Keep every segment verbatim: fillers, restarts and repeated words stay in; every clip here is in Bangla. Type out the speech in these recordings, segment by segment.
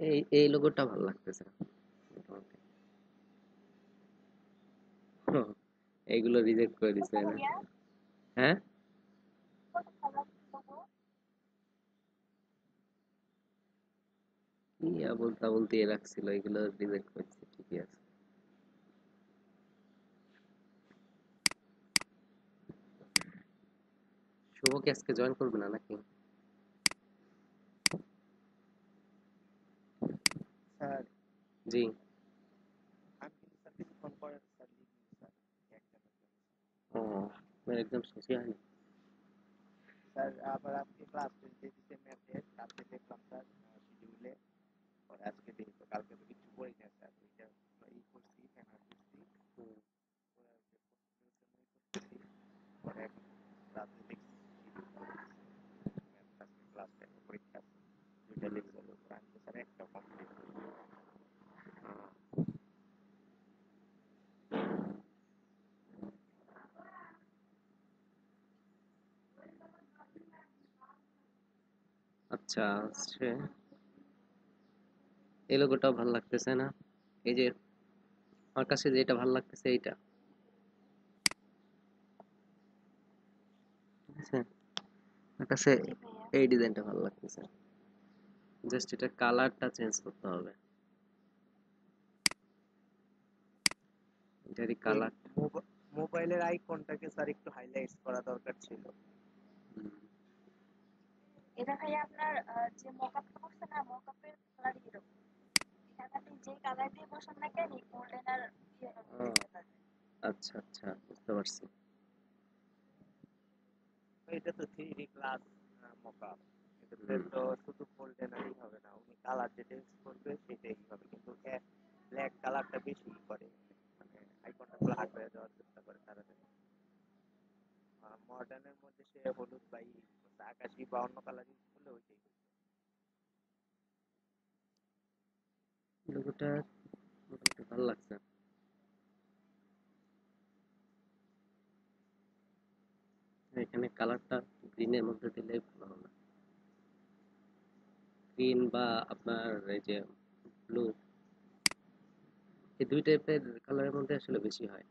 এই এই লোগোটা ভালো লাগতেছে মোটামুটি। হুম, এইগুলো রিজেক্ট করে দিছে না? হ্যাঁ, কি আবল তাবল দিয়ে রাখছিল, এগুলো রিজেক্ট করছে, ঠিকই আছে। শুভ কি আজকে জয়েন করবে না নাকি? স্যার জি। আমি কিন্তু স্যার কিছুক্ষণ পরে স্যার লিভ নিব স্যার এক্সামের জন্য। ও, আপনার এক্সাম শেষই হয়নি? স্যার আবার আজকে ক্লাস টেস্ট দিয়ে দিতে ম্যাথের কালকে দেখলাম স্যার শিডিউলে, পরে আজকে দেখি তো কালকে তো কিছু পড়ি না স্যার, ওইটা ই করছি ফেনা করছি, হুম, ওরা যে প্রশ্নের জন্য ই করতেছি, পরে এখন রাতে দেখছি শিডিউল করে দিচ্ছে ম্যাথ আজকে ক্লাস টেনের পরীক্ষা আছে, দুইটা হুম। লেকচার উপর আমি তো স্যার একটা কমপ্লিট করি। আচ্ছা, হচ্ছে এই লোগোটাও ভালো লাগতেছে না? এই যে আমার কাছে যেটা ভালো লাগতেছে এইটা, ঠিক আছে? আমার কাছে জি ভাইয়া। এই ডিজাইনটা ভালো লাগতেছে। জাস্ট এটা কালারটা চেঞ্জ করতে হবে, এটারই ওই কালার। মোবাইলের আইকনটাকে স্যার একটু হাইলাইটস করা দরকার ছিল। এটা ভাইয়া আপনার আহ, যে মকআপটা করছে না, মকআপের কালার এরকম। এখানে আপনি যে কালার দিয়ে বসান না কেন, গোল্ডেন আর ইয়েলোর মধ্যে হয়ে যাবে। আচ্ছা আচ্ছা, বুঝতে পারছি। এটা তো থ্রি ডি ক্লাস মকআপ, এটাতে হুম, তো শুধু গোল্ডেনারই হবে না, উনি কালার যেটা ইউজ করবে সেটাই হবে, কিন্তু ব্ল্যাক কালারটা বেশি করে, মানে আইকনটা ব্ল্যাক হয়ে যাওয়ার চেষ্টা করে তাড়াতাড়ি। মডার্নের মধ্যে সে হলুদ বা ই use করছে, আকাশি বা অন্য কালার ইউজ করলে ওইটাই হইতো। লোগোটা মোটামুটি ভালো লাগছে। এখানে কালারটা গ্রিনের মধ্যে দিলে ভালো হবে। গ্রিন বা আপনার এই যে ব্লু, এই দুই টাইপের কালারের মধ্যে আসলে বেশি হয়।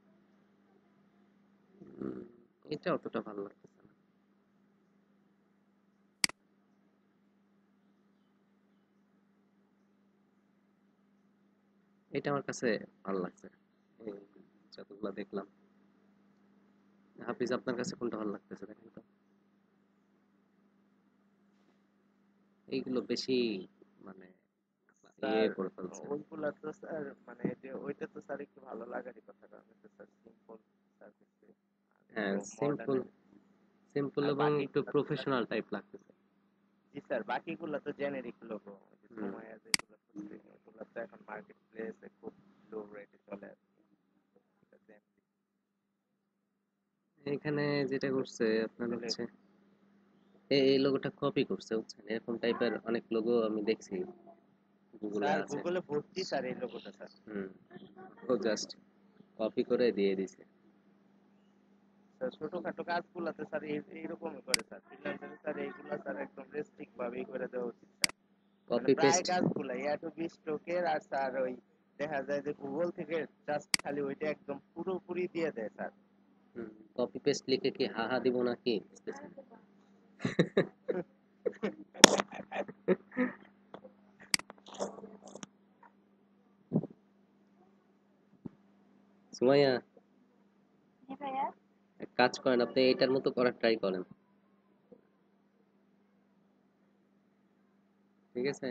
উম, এটা অতটা ভালো লাগতেছে না। এটা আমার কাছে ভালো লাগছে, এই যতগুলো দেখলাম। হাফিজ, আপনার কাছে কোনটা ভালো লাগতেছে দেখেন তো? এইগুলো বেশি মানে ইয়ে স্যার করে ফেলছে। ওইগুলা তো স্যার মানে যে ওইটা তো স্যার একটু ভালো লাগারই কথা, কারণ এটা স্যার সিম্পল সার্ভিসে, আর হ্যাঁ, একটু সিম্পল, মডার্নের। সিম্পল আর এবং একটু বাকিগুলা তো স্যার, প্রফেশনাল টাইপ লাগতেছে। জি স্যার বাকিগুলা তো জেনেরিক লোগো, যে হুম। সময় যেগুলো করছে ওগুলো তো এখন মার্কেট প্লেসে খুব লো রেটে চলে আর কি। এটা generic এখানে যেটা করছে আপনার চলে। হচ্ছে এই এই লোগোটা কপি করছে, বুঝছেন? এরকম টাইপের অনেক লোগো আমি দেখছি, গুগলে স্যার আছে। গুগলে ভর্তি স্যার এই লোগোটা স্যার। হুম, ও জাস্ট কপি করে দিয়ে দিছে। স্যার ছোটখাটো কাজগুলাতে স্যার এই- এইরকমই করে স্যার, ফ্রিল্যান্সারে স্যার এইগুলা স্যার একদম রেস্ট্রিক্ট ভাবেই করে দেওয়া উচিত স্যার। মানে কপি প্রায় পেস্ট। কাজগুলা অ্যাডোবি স্টকের আর স্যার ওই দেখা যায় যে গুগল থেকে জাস্ট খালি ওইটা একদম পুরোপুরি দিয়ে দেয় স্যার। কপি পেস্ট লিখে কি হাহা দিব নাকি বুঝতেছি না। সুমাইয়া, জি ভাইয়া। এক কাজ করেন, আপনি এইটার মতো করার ট্রাই করেন, ঠিক আছে?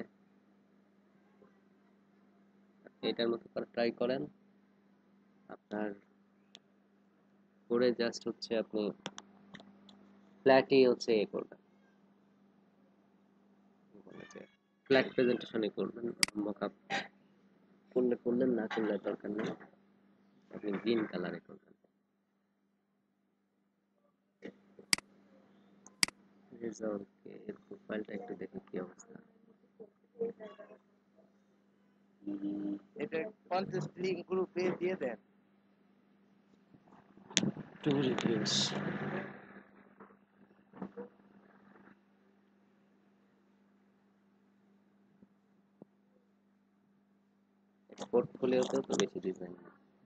আপনি এটার মতো করার ট্রাই করেন। আপনার করে জাস্ট হচ্ছে আপনি ফ্ল্যাটই হচ্ছে এ করবেন, বলে যে ফ্ল্যাট প্রেজেন্টেশনই করবেন। মকআপ করলে করলেন, না করলে দরকার নেই, আপনি গ্রিন কালারে করবেন। রেজাল্টকে এর প্রোফাইলটা একটু দেখি কি অবস্থা। এটা কন্টেস্ট লিঙ্ক গ্রুপে দিয়ে দেন। Two reviews. পোর্টফোলিওতেও তো বেশি ডিজাইন।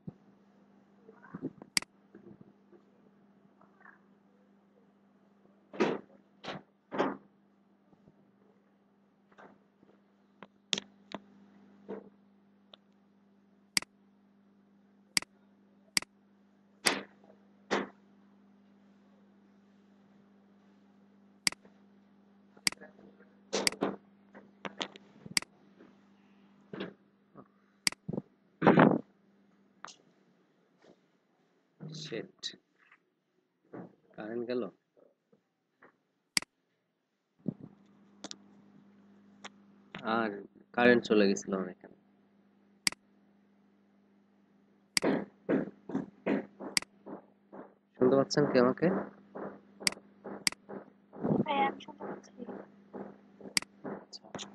শিট, কারেন্ট গেল। আর কারেন্ট চলে গেছিল আমার এখানে। শুনতে পাচ্ছেন কি আমাকে? হ্যাঁ আমি শুনতে পাচ্ছি। আচ্ছা,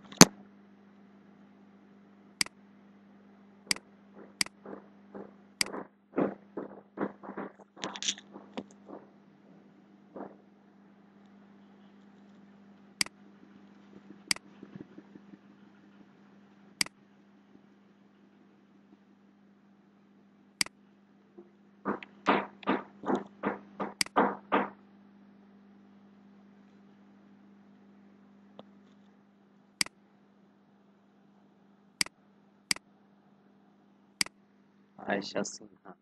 আয়েশা সিনহা।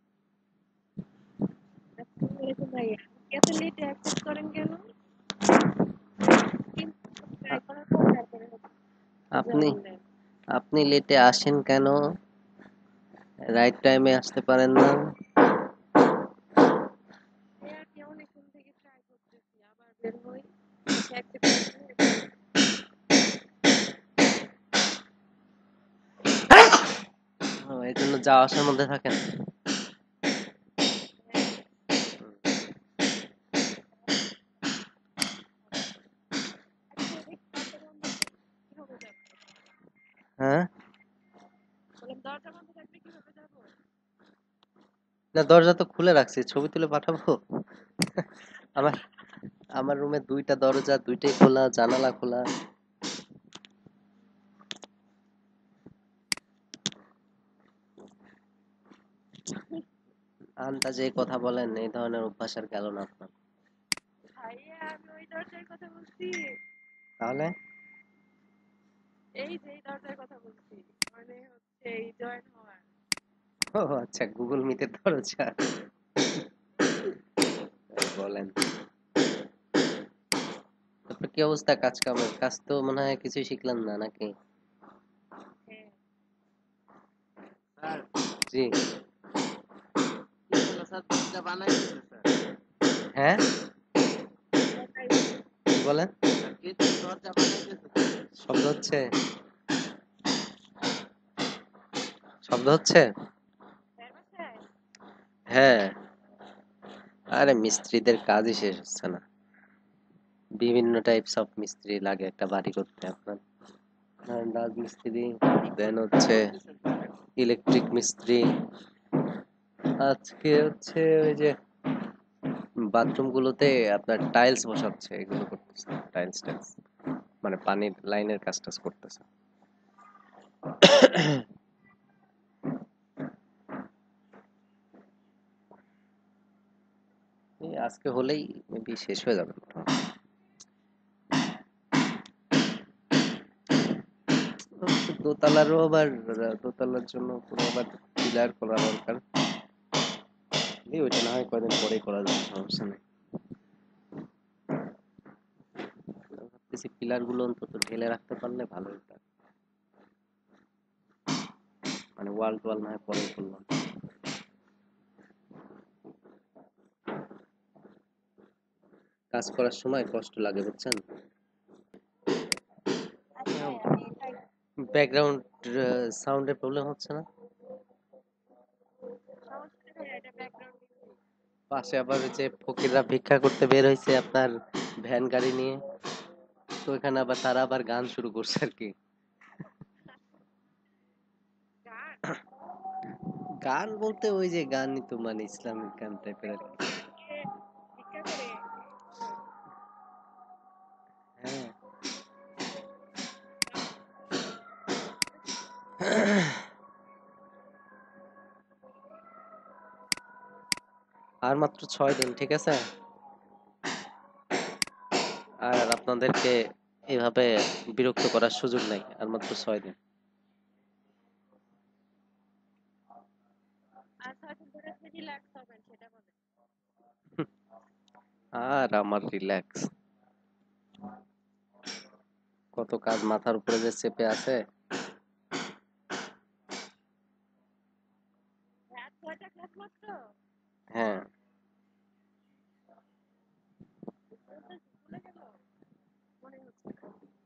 আসসালামু আলাইকুম ভাইয়া। এত লেট অ্যাকসেপ্ট করেন কেন? কিন্তু ট্রাই আ- করার পর তারপরে হচ্ছে আপনি জয়েন দেন। আপনি লেটে আসেন কেন? রাইট টাইমে আসতে পারেন না? ভাইয়া আমি অনেকক্ষণ থেকে ট্রাই করতেছি, আবার বের হই, এসে অ্যাকসেপ্ট করতে এরপর ও, এই জন্য যাওয়া আসার মধ্যে থাকেন। হ্যাঁ। আচ্ছা দেখি দরজা বন্ধ তো, কিভাবে যাবো? হ্যাঁ, বললাম দরজা বন্ধ থাকলে কিভাবে যাবো? না দরজা তো খুলে রাখছি, ছবি তুলে পাঠাবো। আমার আমার রুমে দুইটা দরজা, দুইটাই খোলা, জানালা খোলা। আন্দাজে কথা বলেন, এই ধরনের অভ্যাস আর গেল না আপনার। ভাইয়া আমি ওই দরজার কথা বলছি, তাহলে এই যে এই দরজার কথা বলছি, মানে হচ্ছে এই জয়েন হওয়ার। ও আচ্ছা, গুগল মিটের দরজা বলেন। তারপর কি অবস্থা কাজ কামের? কাজ তো মনে হয় কিছুই শিখলেন না নাকি? হ্যাঁ স্যার জি। কি হলো স্যার, দরজা বানাইতেছে স্যার। হ্যাঁ, ওটাই। কি বলেন? স্যার কিছু দরজা বানাইতেছে স্যার। শব্দ হচ্ছে? শব্দ হচ্ছে? স্যার বাসায়? হ্যাঁ। আরে মিস্ত্রিদের কাজই শেষ হচ্ছে না। বিভিন্ন টাইপস অফ মিস্ত্রি লাগে একটা বাড়ি করতে আপনার। ধরেন রাজমিস্ত্রি, কি দেন কর- কি হচ্ছে করতেছেন স্যার এখন? ইলেকট্রিক মিস্ত্রি। আজকে হচ্ছে ওই যে বাথরুম গুলোতে আপনার টাইলস বসাচ্ছে, এগুলো করতেছে। টাইলস টাইলস মানে পানির লাইনের কাজ টাজ করতেছে। এই আজকে হলেই মেবি শেষ হয়ে যাবে। দোতলারও আবার, দোতলার জন্য পুরো আবার পিলার করা দরকার। এই ওইটা না হয় কয়দিন পরেই করা যাবে, সমস্যা নেই। ভাবতেছি পিলার গুলো অন্তত ঢেলে রাখতে পারলে ভালো হতো। মানে ওয়াল টোয়াল না হয় পরে করলাম। কাজ করার সময় কষ্ট লাগে বুঝছেন। আচ্ছা আমি এটাই ব্যাকগ্রাউন্ড সাউন্ডের প্রবলেম হচ্ছে না? সমস্যা নেই ভাইয়া, এটা ব্যাকগ্রাউন্ড মিউজিক। পাশে আবার ওই যে ফকিররা ভিক্ষা করতে বের হয়েছে আপনার ভ্যান গাড়ি নিয়ে, তো এখানে আবার তারা আবার গান শুরু করছে আর কি। গান? গান বলতে ওই যে গানই তো, মানে ইসলামিক গান টাইপের আর কি। কে ভিক্ষা করে? হ্যাঁ। বাহ, আর মাত্র ছয় দিন, ঠিক আছে? আর আপনাদেরকে এভাবে বিরক্ত করার সুযোগ নাই, আর মাত্র ছয় দিন। আর ছয় দিন ধরে আপনি রিল্যাক্স হবেন সেটা বলেন। আর আমার রিল্যাক্স, কত কাজ মাথার উপরে যে চেপে আছে। রাত ছয়টা ক্লাস মাত্র? হ্যাঁ, বলতে ভুলে গেল মনে হচ্ছে না।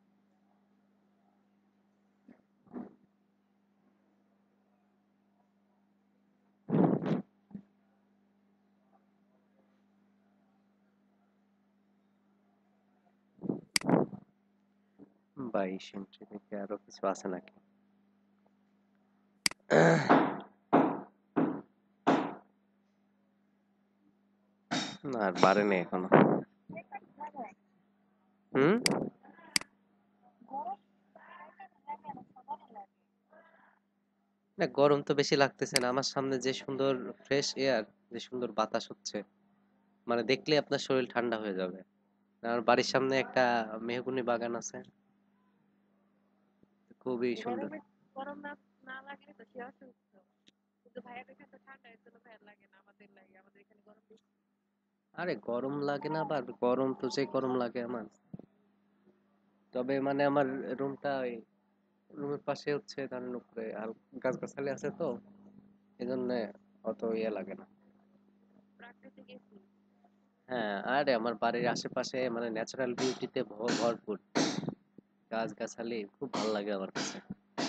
বাইশ ইঞ্চি থেকে আরো কিছু আছে নাকি? না, আর বাড়েনি এখনো। লাগে হুম। গরম লাগে না, সবারই লাগে। না, গরম তো বেশি লাগতেছে না, আমার সামনে যে সুন্দর ফ্রেশ এয়ার, যে সুন্দর বাতাস হচ্ছে, মানে দেখলে আপনার শরীর ঠান্ডা হয়ে যাবে। আমার বাড়ির সামনে একটা মেহগিনি বাগান আছে, খুবই সুন্দর। গরমে গরম না না লাগলে তো সে অসুস্থ। কিন্তু ভাইয়াদের এখানে তো ঠান্ডা, এর জন্য ভাইয়ার লাগে না, আমাদের লাগে। আমাদের এখানে গরম বেশি। আরে গরম লাগে না, আবার গরম তো যে গরম লাগে আমার। তবে মানে আমার রুমটা, রুমের পাশে হচ্ছে ধরেন উপরে আর গাছগাছালি আছে তো, এই জন্য অত ইয়ে লাগে না। প্রাকৃতিক এসি। হ্যাঁ, আরে আমার বাড়ির আশেপাশে মানে ন্যাচারাল বিউটিতে ভরপুর, গাছগাছালি, খুব ভালো লাগে আমার কাছে।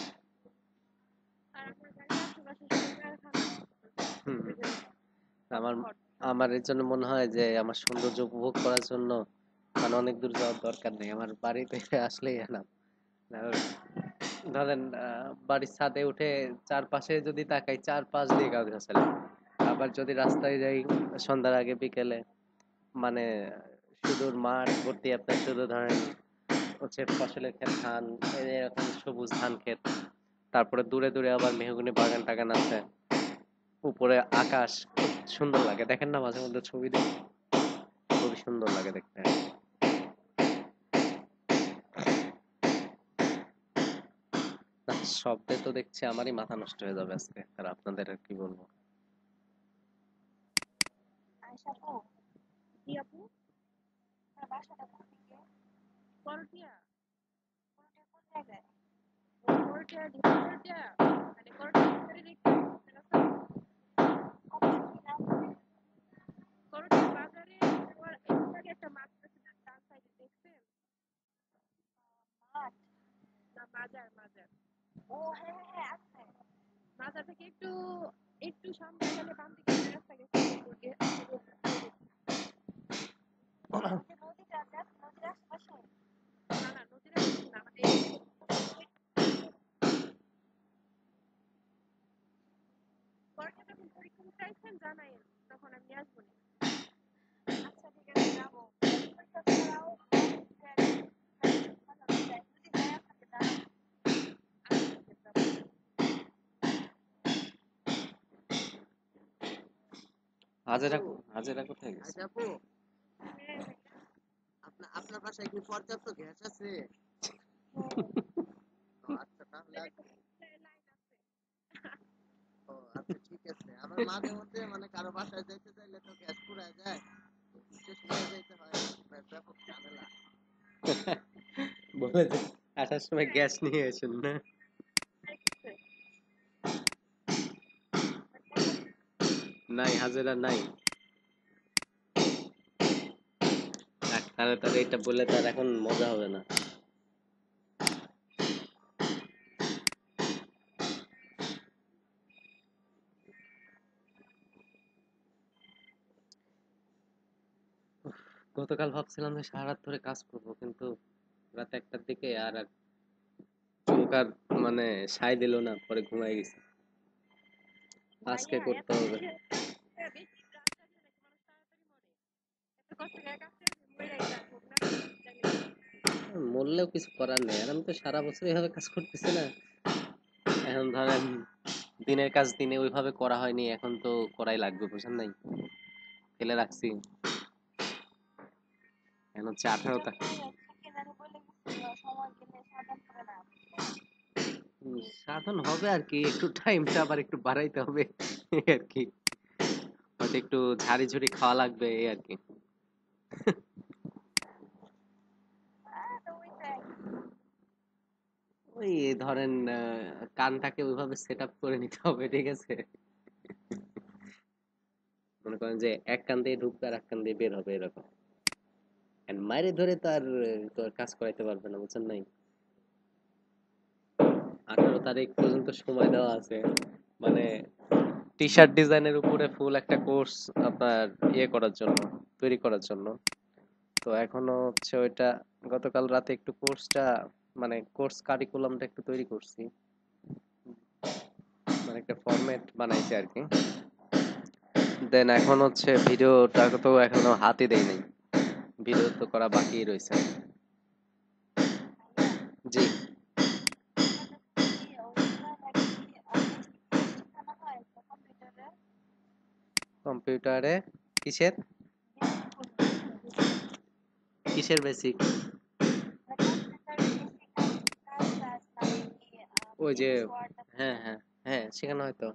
আর আপনার বাড়ির আশেপাশে শুধু কারখানা। হুম হুম। পরিবেশ আমার কমফর্ট। আমার এর জন্য মনে হয় যে আমার সৌন্দর্য উপভোগ করার জন্য মানে অনেক দূর যাওয়ার দরকার নেই, আমার বাড়িতে আসলেই এলাম। আর ধরেন আহ, বাড়ির ছাদে উঠে চারপাশে যদি তাকাই, চারপাশ দিয়ে গাছগাছালি। আবার যদি রাস্তায় যাই সন্ধ্যার আগে বিকেলে, মানে সুদূর মাঠ ভর্তি আপনার, শুধু ধরেন হচ্ছে ফসলের ক্ষেত, ধান, এরকম সবুজ ধান ক্ষেত। তারপরে দূরে দূরে আবার মেহগিনি বাগান টাগান আছে, উপরে আকাশ, খুব সুন্দর লাগে। দেখেন না মাঝে মধ্যে ছবি দেখি, খুবই সুন্দর লাগে দেখতে। না, শব্দে তো দেখছি আমারই মাথা নষ্ট হয়ে যাবে আজকে, আর আপনাদের আর কি বলবো। আয়শা আপু, জি আপু। আপনার বাসাটা কোন দিকে? করটিয়া। কোনটা কোন জায়গায়? করটিয়া ডিপো করটিয়া। মানে করটিয়া ভিতরে দেখতে আছে। কতটা কি নাম? করটিয়া বাজারে যাওয়ার একটু আগে একটা মাঠ আছে, তার ডান সাইডে দেখছেন? মাঠ? না, বাজার বাজার। ও হ্যাঁ হ্যাঁ হ্যাঁ, আছে। বাজার থেকে একটু একটু সামনে গেলে বাম দিকে একটা রাস্তা গেছে, ওই রোড- ওই রোড। ওই যে নদীটা আছে, নদীর আশেপাশে। না না, নদীর আশেপাশে না, মানে এই করটিয়া যখন পরীক্ষা দিতে আসবেন জানাইন, তখন আমি আসবো নি। আচ্ছা ঠিক আছে, যাবো। পরীক্ষা ছাড়াও যদি যাই আপনাকে জানাবো। আচ্ছা ঠিক আছে আপু। হাজেরা, আপু, হাজেরা কোথায় গেছে? আচ্ছা আপু, হ্যাঁ ভাইয়া। আপনার আপনার বাসায় কি পর্যাপ্ত গ্যাস আছে? হ্যাঁ, ও আচ্ছা, তাহলে আর- লাইন আছে। ও আচ্ছা ঠিক আছে। আমার মাঝে মধ্যে মানে কারো বাসায় যাইতে চাইলে তো গ্যাস ফুরায় যায়, শেষ হয়ে যাইতে হয়, ব্যাপ- ব্যাপক ঝামেলা। বলে যে আসার সময় গ্যাস নিয়ে আসুন না। নাই, হাজেরা নাই। থাক, তাহলে তাহলে এটা বলে তার এখন মজা হবে না। গতকাল ভাবছিলাম যে সারা রাত ধরে কাজ করব, কিন্তু রাত একটার দিকে আর আর চোখ আর মানে সায় দিল না, পরে ঘুমাই গেছি। আজকে ভাইয়া এত করতে হবে। বেশি কাজ বেশি রাত জাগলে নাকি মানুষ তাড়াতাড়ি মরে? এত কষ্ট করে কাজ করে মরে গেলাম, ভোগ না করে জানি না। মরলেও কিছু করার নেই, আর আমি তো সারা বছর এইভাবে কাজ করতেছি না। এখন ধরেন দিনের কাজ দিনে ওইভাবে করা হয়নি, এখন তো করাই লাগবে, বুঝেন নাই? ফেলে রাখছি। এখন হচ্ছে আঠারোটা কে কে জানি বলে গেছিল সময় গেলে সাধন করে না। উম, সাধন হবে আর কি, একটু টাইমটা আবার একটু বাড়াইতে হবে এই আর কি। হয়তো একটু ঝাড়ি ঝুড়ি খাওয়া লাগবে এই আর কি। আহ তো ওই তো একই। ওই ধরেন আহ, কানটাকে ওইভাবে সেট আপ করে নিতে হবে, ঠিক আছে? মনে করেন যে এক কান দিয়ে ঢুকবে আর এক কান দিয়ে বের হবে এরকম। And মাইরে ধরে তো আর আহ, তো আর কাজ করাইতে পারবে না, বুঝছেন নাই? আঠারো তারিখ পর্যন্ত সময় দেওয়া আছে। মানে টি শার্ট ডিজাইনের উপরে ফুল একটা কোর্স আপনার ইয়ে করার জন্য, তৈরি করার জন্য। তো এখনো হচ্ছে ওইটা, গতকাল রাতে একটু কোর্সটা মানে কোর্স কারিকুলামটা একটু তৈরি করছি, মানে একটা ফরম্যাট বানাইছি আর কি। দেন এখন হচ্ছে ভিডিওটা তো এখনো হাতে দেই নাই, ভিডিও তো করা বাকি রয়েছে। ভাইয়া জি। আপনাদের কি ওইগুলা নাকি বেসিক শেখানো হয় তো কম্পিউটারে? কম্পিউটারে কিসের বেসিক কোর্স বেসিক বেসিক কিসের বেসিক? মানে কম্পিউটার বেসিক কাজ কাজ টাজ মানে কি ওই যে, এমএস ওয়ার্ড হ্যাঁ হ্যাঁ হ্যাঁ শেখানো হয়তো।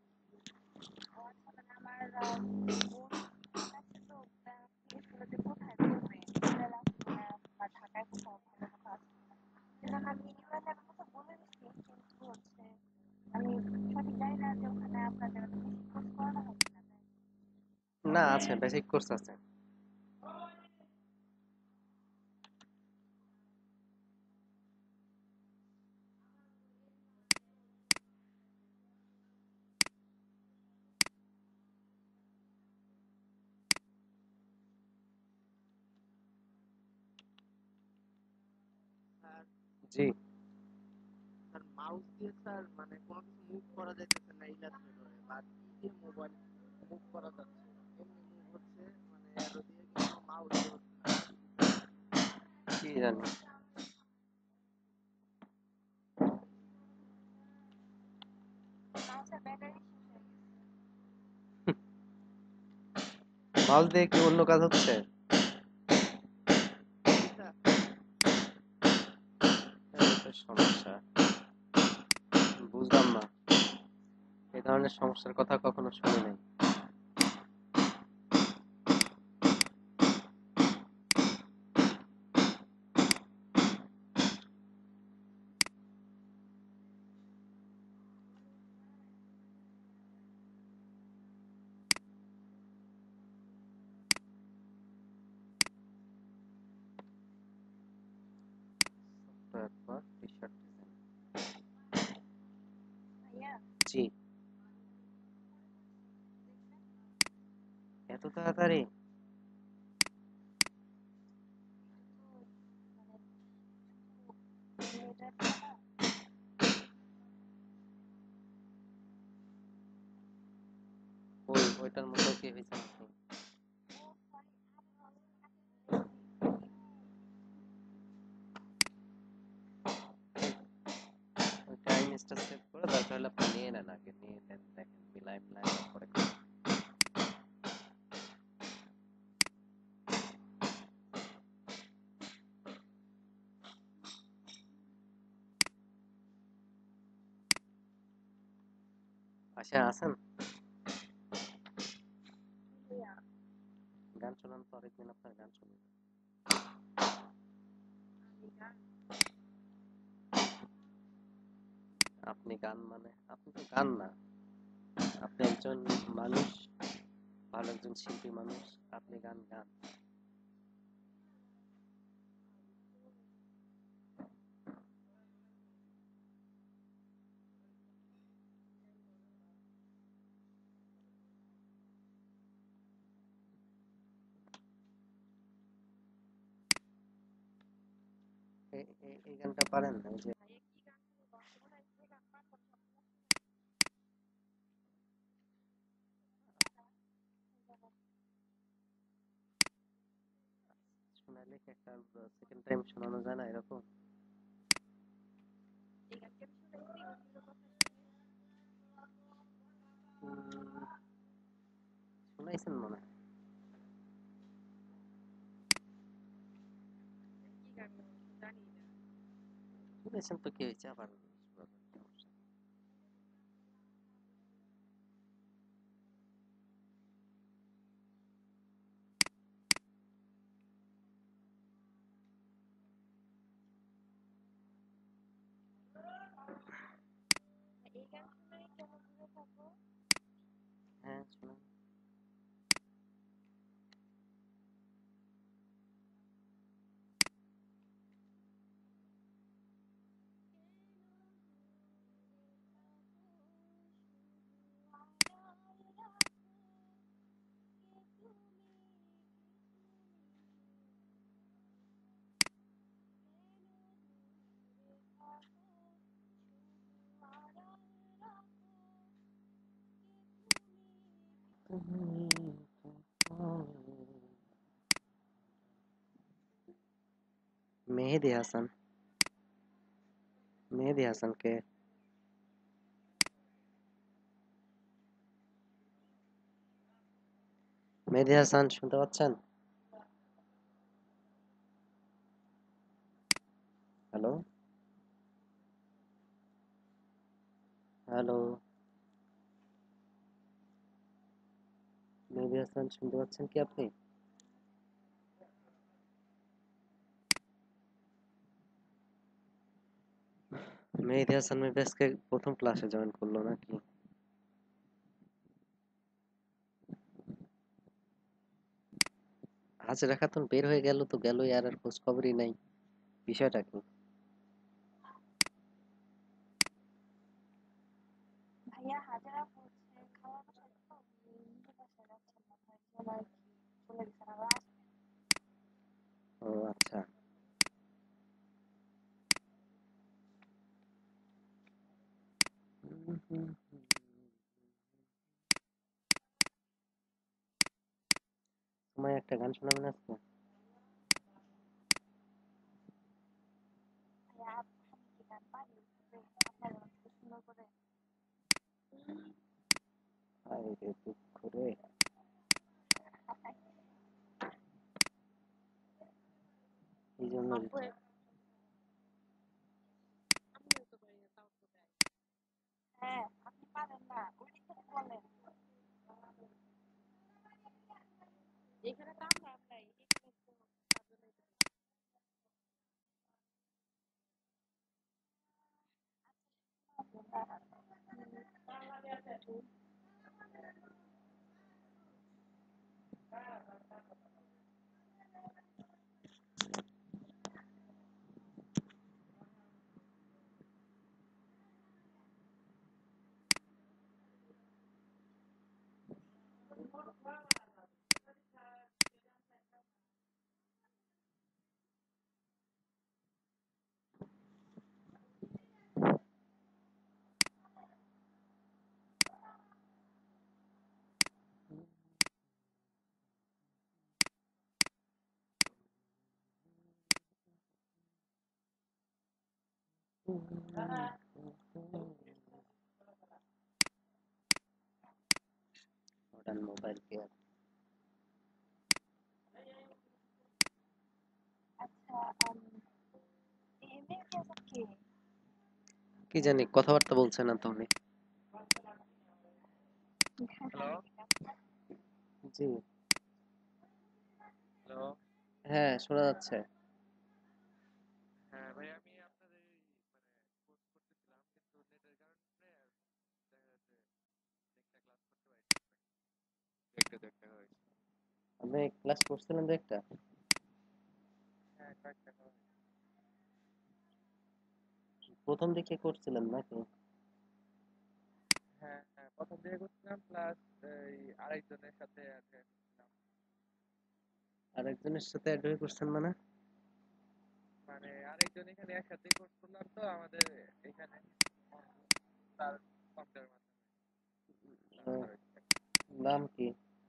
মানে আমার আহ, বোন আছে তো তা জিজ্ঞেস করলো যে কোথায় করবে ফ্রিল্যান্সিং না বা ঢাকায় কোথাও ভালো কোথাও আছে কিনা। সেজন্য আমি ইউএন এর কথা বলে দিচ্ছি কিন্তু হচ্ছে আমি সঠিক জানি না যে ওখানে আপনাদের বেসিক কোর্স করানো হয় কিনা তাই। না, আছে, বেসিক কোর্স আছে। স্যার জি। স্যার মাউস দিয়ে স্যার মানে কোনো কিছু মুভ করা যাইতেছে না ইলাস্ট্রেটরে, বা কি দিয়ে মোবাইল মুভ করা যাচ্ছে, এমনি মুভ হচ্ছে, মানে অ্যারো দিয়ে, কিন্তু মাউস দিয়ে হচ্ছে না। কি জানি, মাউসের ব্যাটারি শেষ হয়ে গেছে। মাউস দিয়ে কি অন্য কাজ হচ্ছে? এটা এই তো সমস্যা, বুঝলাম না, এই ধরনের সমস্যার কথা কখনো শুনি নাই। তারপর টি-শার্ট ডিজাইন। ভাইয়া জি। দেখবেন এত তাড়াতাড়ি? কিন্তু মানে মেয়েটা আছে না ওই ওইটার মতো কি হয়েছে নাকি? ও সরি আমি ভাবছি কাকে বলছি ওই টাইম স্টার সেট করে দরকার হলে আপনি নিয়ে নেন, আগে নিয়ে দেন, দেখেন মিলাই মিলাই তারপরে করেন। আচ্ছা আছেন, ভাইয়া গান শোনান তো, অনেকদিন আপনার গান শুনি না। আমি গান আপনি গান মানে আপনি তো গান না, আপনি একজন মানুষ, ভালো একজন শিল্পী মানুষ, আপনি গান গান। এ- এ- এই গানটা পারেন না? এই যে ভাইয়া কি গান শুনবো কোন যে গান পারবেন সবগুলো শুনে শোনালে কি একটা সেকেন্ড টাইম শোনানো যায় না এরকম? এই গানকে আমি শুনেছি অন্যের কথা শুনে উম, শুনাইছেন মনে হয়। কেন জানি না। শুনেছেন তো কি হয়েছে আবার সমস্যা। এই গান শুনেই কেন দূরে থাকো? হ্যাঁ শুনুন। মেহেদি হাসান। মেহেদি হাসানকে মেহেদি হাসান শুনতে পাচ্ছেন? হ্যালো হ্যালো মেহেদি হাসান শুনতে পাচ্ছেন কি আপনি? মেহেদি হাসান আজকে প্রথম ক্লাসে জয়েন করলো নাকি? হাজরা খাতুন বের হয়ে গেল তো গেলই, আর আর খোঁজ খবরই নাই। বিষয়টা কি? ভাইয়া হাজারা বলছে খাওয়া বাসায় তো নিজের বাসায় যাচ্ছেন না, তাই জন্য আর কি চলে গেছেন, আবার আসবেন। ও আচ্ছা। তোমায় একটা গান শোনাবেন আজকে? ভাইয়া আপ- আমি কি গান পারি? তবে আপনার মতো সুন্দর করে আরে রে দুঃখ রে। এই জন্য আপু এক- আমিও তো পারি না, তাও তো গাই। হ্যাঁ আপনি পারেন না ওই দিক থেকে বলেন। এখানে তো আমরা আমরাই, এখানে তো পাঁচজনই তো। Modern mobile care. আচ্ছা আম, এই মেয়েটি আছে কে? কি জানি কথাবার্তা বলছে না তো উনি। হ্যালো জি। হ্যালো হ্যাঁ শোনা যাচ্ছে। হ্যাঁ ভাই, আমি আপনাদের এই মানে কোর্স করতেছিলাম, কিন্তু নেটের কারণে দেখা যাচ্ছে একটা ক্লাস করতে পারি একটা একটা হয়েছে। আপনি ক্লাস করছিলেন তো একটা? হ্যাঁ কয়েকটা হয়। প্রথম দিকে করছিলেন নাকি? হ্যাঁ হ্যাঁ প্রথম দিকে করছিলাম, প্লাস এই আরেকজনের সাথে আছে করছিলাম। আরেকজনের সাথে অ্যাড হয়ে করছেন মানে? মানে আরেকজন এখানে একসাথে কোর্স করলাম তো আমাদের এখানে, তার কম্পিউটার মাধ্যমে আহ, ট্রান্সফার হয়েছে। নাম কি?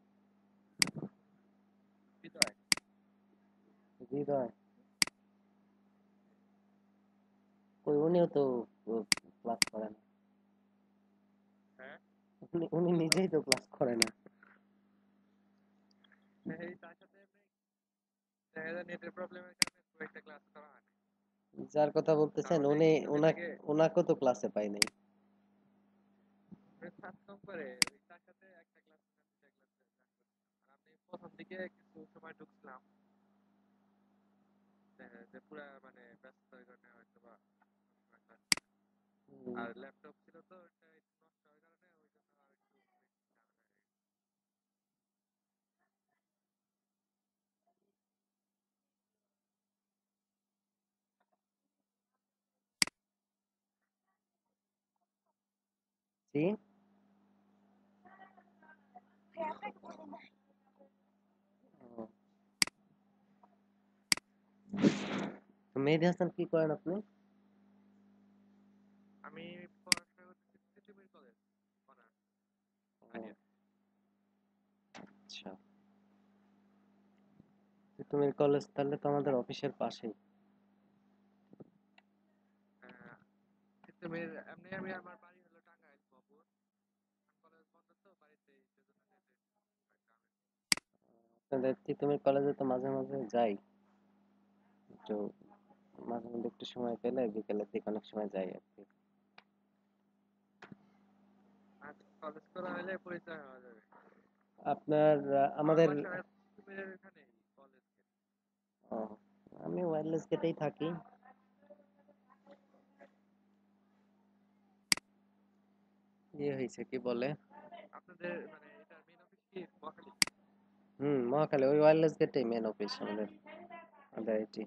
হৃদয়। হৃদয়? ওই উনিও তো ক্লাস করে না। হ্যাঁ উনি উনি কি বললো? নিজেই তো ক্লাস করে না। এই তার সাথে এমনি দেখা যায় নেটের প্রবলেমের কারণে খুব একটা ক্লাস করা হয় না। যার কথা তার বলতেছেন মধ্যে উনি কিছুদিন ওনা আগে ওনাকেও তো ক্লাসে পাই নাই। সাত নম্বরে ওই তার সাথে একটা ক্লাস দুটা ক্লাস জয়েন করছি। আর আমি প্রথম দিকে কিছু সময় ঢুকছিলাম যে যে পুরা মানে ব্যস্ততার কারণে হয়তো বা সবসময় ক্লাস ছিল না। হুম, আর ল্যাপটপ ছিল তো ওটা একটু নষ্ট হওয়ার কারণে ওই জন্য আর একটু বেশি ঝামেলা হয়ে গেছে। জি। ভাই আপনাকে বলি না। ও, তো মেহেদী হাসান কি করেন আপনি? আমি পড়াশোনা করতেছি তিতুমির কলেজ অনার্স ও, থার্ড ইয়ার। আচ্ছা, তুমি কলেজ তাহলে তো আমাদের অফিসের পাশেই। তিতুমির এমনি আমি আমার বাড়ি হলো টাঙ্গাইল ভপুর। কলেজ বন্ধ তো বাড়িতে সেজন্য যেতে হয় গ্রামে। আপনাদের তিতুমির কলেজে তো মাঝে মাঝে যাই, একটু মাঝে মধ্যে একটু সময় পেলে বিকেলের দিকে অনেক সময় যাই আর কি। আর কলেজ করা হলে পরিচয় হওয়া যাবে। আপনার আহ, আমার আমাদের বাসা তিতুমিরের এখানেই কলেজ গেট। ও, আমি ওয়্যারলেস গেটেই থাকি। ইয়ে হয়েছে কি বলে, আপনাদের মানে এটা মেইন অফিস কি মহাখালী? হুম, মহাখালী ওই ওয়্যারলেস গেটেই মেন অফিস আমাদের, আমাদের আইটি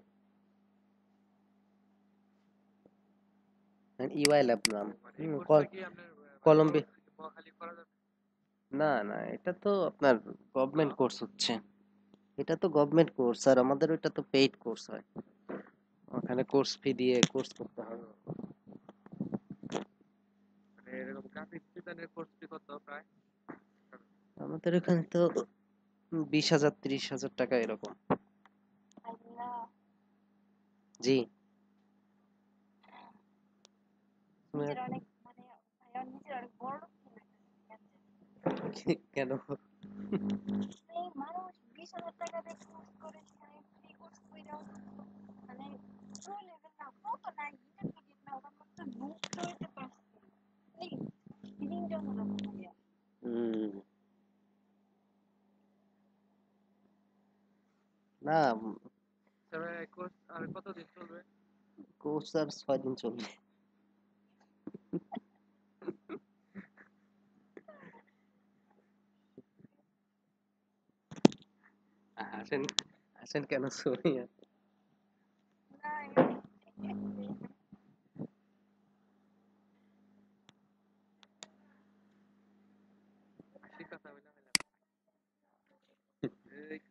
ইউআই ল্যাব ও নাম। মানে এই হুম, কোর্সটা কল- কি আপনার আহ, মানে কলম্বি পরবর্তীতে মহাখালী করা যাবে? না না, এটা তো আপনার হ্যালো, গভর্নমেন্ট কোর্স হচ্ছে, এটা তো গভর্নমেন্ট কোর্স আর আমাদের ওইটা তো পেইড কোর্স হয়, ওখানে কোর্স ফি দিয়ে কোর্স করতে ও হয়। মানে এরকম গ্রাফিক্স ডিজাইনের কোর্স ফি কত প্রায়? আমাদের এখানে তো বিশ হাজার ত্রিশ হাজার টাকা এরকম। আল্লাহ, জি। নিজের অনেক মানে ভাইয়া নিজের অনেক বড় লোক মনে লাগতেছে কেন? এই মানুষ বিশ হাজার টাকা দিয়ে কোর্স করে সেখানে ফ্রি কোর্স কইরাও মানে প্রো লেভেল না প্রো তো না ইন্টারমিডিয়েট না ওটার মধ্যে ঢুকতে হইতে পারছে এই ফিলিংটা অন্যরকম ভাইয়া। হুম, না, তবে কোর্স আর কতদিন চলবে? কোর্স আর ছয় দিন চলবে। হাসেন, হাসেন কেন সোনিয়া? না এমনি হাসির কথা বলে হইলো না। এই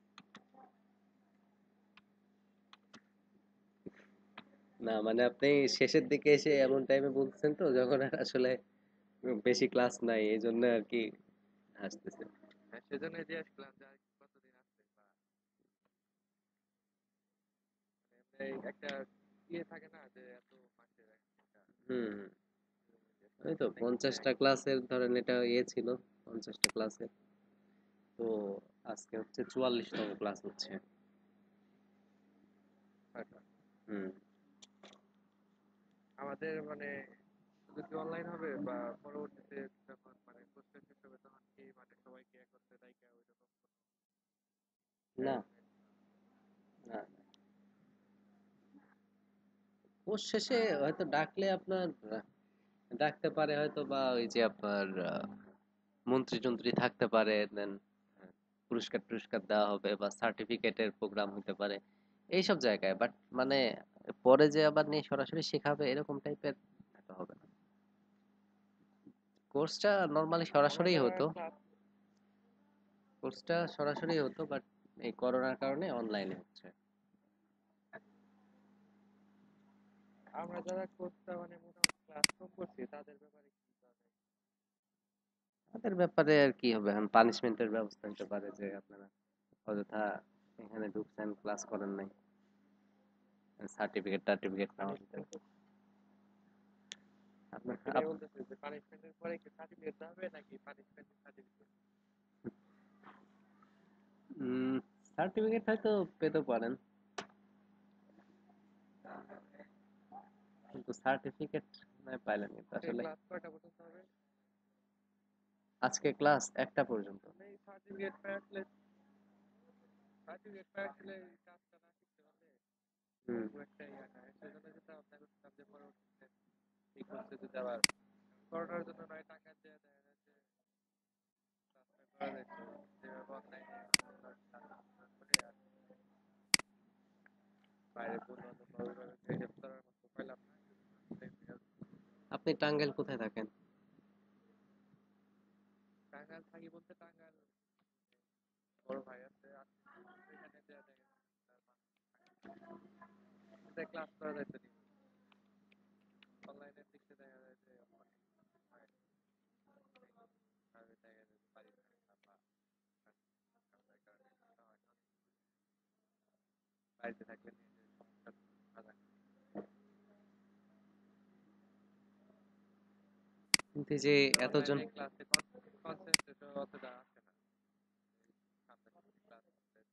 না মানে আপনি শেষের দিকে এসে এমন টাইমে বলছেন তো যখন আর আসলে বেশি ক্লাস নাই, এই জন্য আর কি হাসতেছে। হ্যাঁ, সেজন্যই জিজ্ঞেস করলাম যে আর কতদিন আছে বা মানে এমনি একটা ইয়ে থাকে না যে এত মাসের একটা হুম, এজন্য ওই তো জিজ্ঞেস করলাম নাকি পঞ্চাশটা একদম ক্লাসের ধরেন এটা ইয়ে ছিল, পঞ্চাশটা ক্লাসের তো আজকে হচ্ছে চুয়াল্লিশতম ক্লাস হচ্ছে। ছয়টা। হুম, আমাদের মানে শুধু কি অনলাইন হবে বা পরবর্তীতে যখন মানে কোর্সটা শেষ হবে তখন কি মানে সবাইকে একত্রে ডাইকা ওইরকম কোনো না অ্যারেঞ্জমেন্ট? না, কোর্স শেষে হয়তো ডাকলে আপনার আহ, ডাকতে পারে হয়তো, বা ওই যে আপনার আহ, মন্ত্রী টন্ত্রী থাকতে পারে, দেন পুরস্কার টুরস্কার দেওয়া হবে বা সার্টিফিকেটের প্রোগ্রাম হতে পারে এইসব জায়গায়, বাট মানে পরে যে আবার নিয়ে সরাসরি শেখাবে এরকম টাইপের হবে না। কোর্সটা নর্মালি আমার সরাসরি যারা হতো, ক্লাস কোর্সটা সরাসরি হতো বাট এই করোনার কারণে অনলাইনে হচ্ছে। আমরা যারা কোর্সটা মানে মোটামুটি ক্লাস কম করছি তাদের ব্যাপারে কি করা যায়? তাদের ব্যাপারে আর কি হবে, এখন পানিশমেন্টের ব্যবস্থা নিতে পারে যে আপনারা অযথা এখানে ঢুকছেন ক্লাস করেন নাই, সার্টিফিকেট টার্টিফিকেট নেওয়া হতে পানিশমেন্ট আপনার সেটাই আপ- বলতেছি যে পানিশমেন্টের পরে কি সার্টিফিকেট হবে নাকি পানিশমেন্টের সার্টিফিকেট? উম সার্টিফিকেট হয়তো পেতে পারেন। কিন্তু সার্টিফিকেট না পাইলেন কিন্তু আজকে আসলে। ক্লাস কয়টা পর্যন্ত হবে? আজকে ক্লাস একটা পর্যন্ত। মানে এই সার্টিফিকেট পেয়ে আসলে সার্টিফিকেট পেয়ে আসলে এই কাজটা না শিখতে পারলে হুম। খুব একটা ইয়া না। সেজন্য চিন্তা ভাবনা করছিলাম যে পরবর্তীতে এই কোর্সে যদি আবার করোনার জন্য নয় টাকা দিয়ে দেয় যে ক্লাসটা করা যেত যেভাবে অনলাইনে করে আর বাইরে বন্ধু বান্ধব বা অভিভাবককে হেল্প করার মতো পাইলাম না। আপনি টাঙ্গাইল কোথায় থাকেন? টাঙ্গাইল থাকি বলতে টাঙ্গাইল বড় ভাই আছে এখানে দেয়া যায় ক্লাস করা যাইতো নি অনলাইনের দিক থেকে দেখা যায় যে অনেক হয় ভাবে দেখা যায় পারি না বা কারণে কারণে হয় না বাড়িতে থাকলে নিজের সমস্যা ভালো কিন্তু এই যে এতজন অনলাইনে ক্লাসে কনসেন্ট্রেশন অতটা আসে না সামনে ক্লাস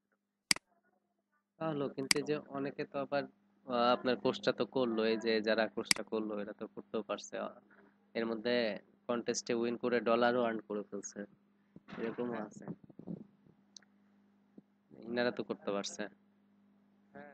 তাহলে কিন্তু এই যে অনেকে তো আবার আহ, আপনার কোর্সটা তো করলো, এই যে যারা কোর্সটা করলো এরা তো করতেও পারছে, এর মধ্যে কন্টেস্টে উইন করে ডলারও আর্ন করে ফেলছে, এরকমও হ্যাঁ আছে, ইনারা তো করতে পারছে। হ্যাঁ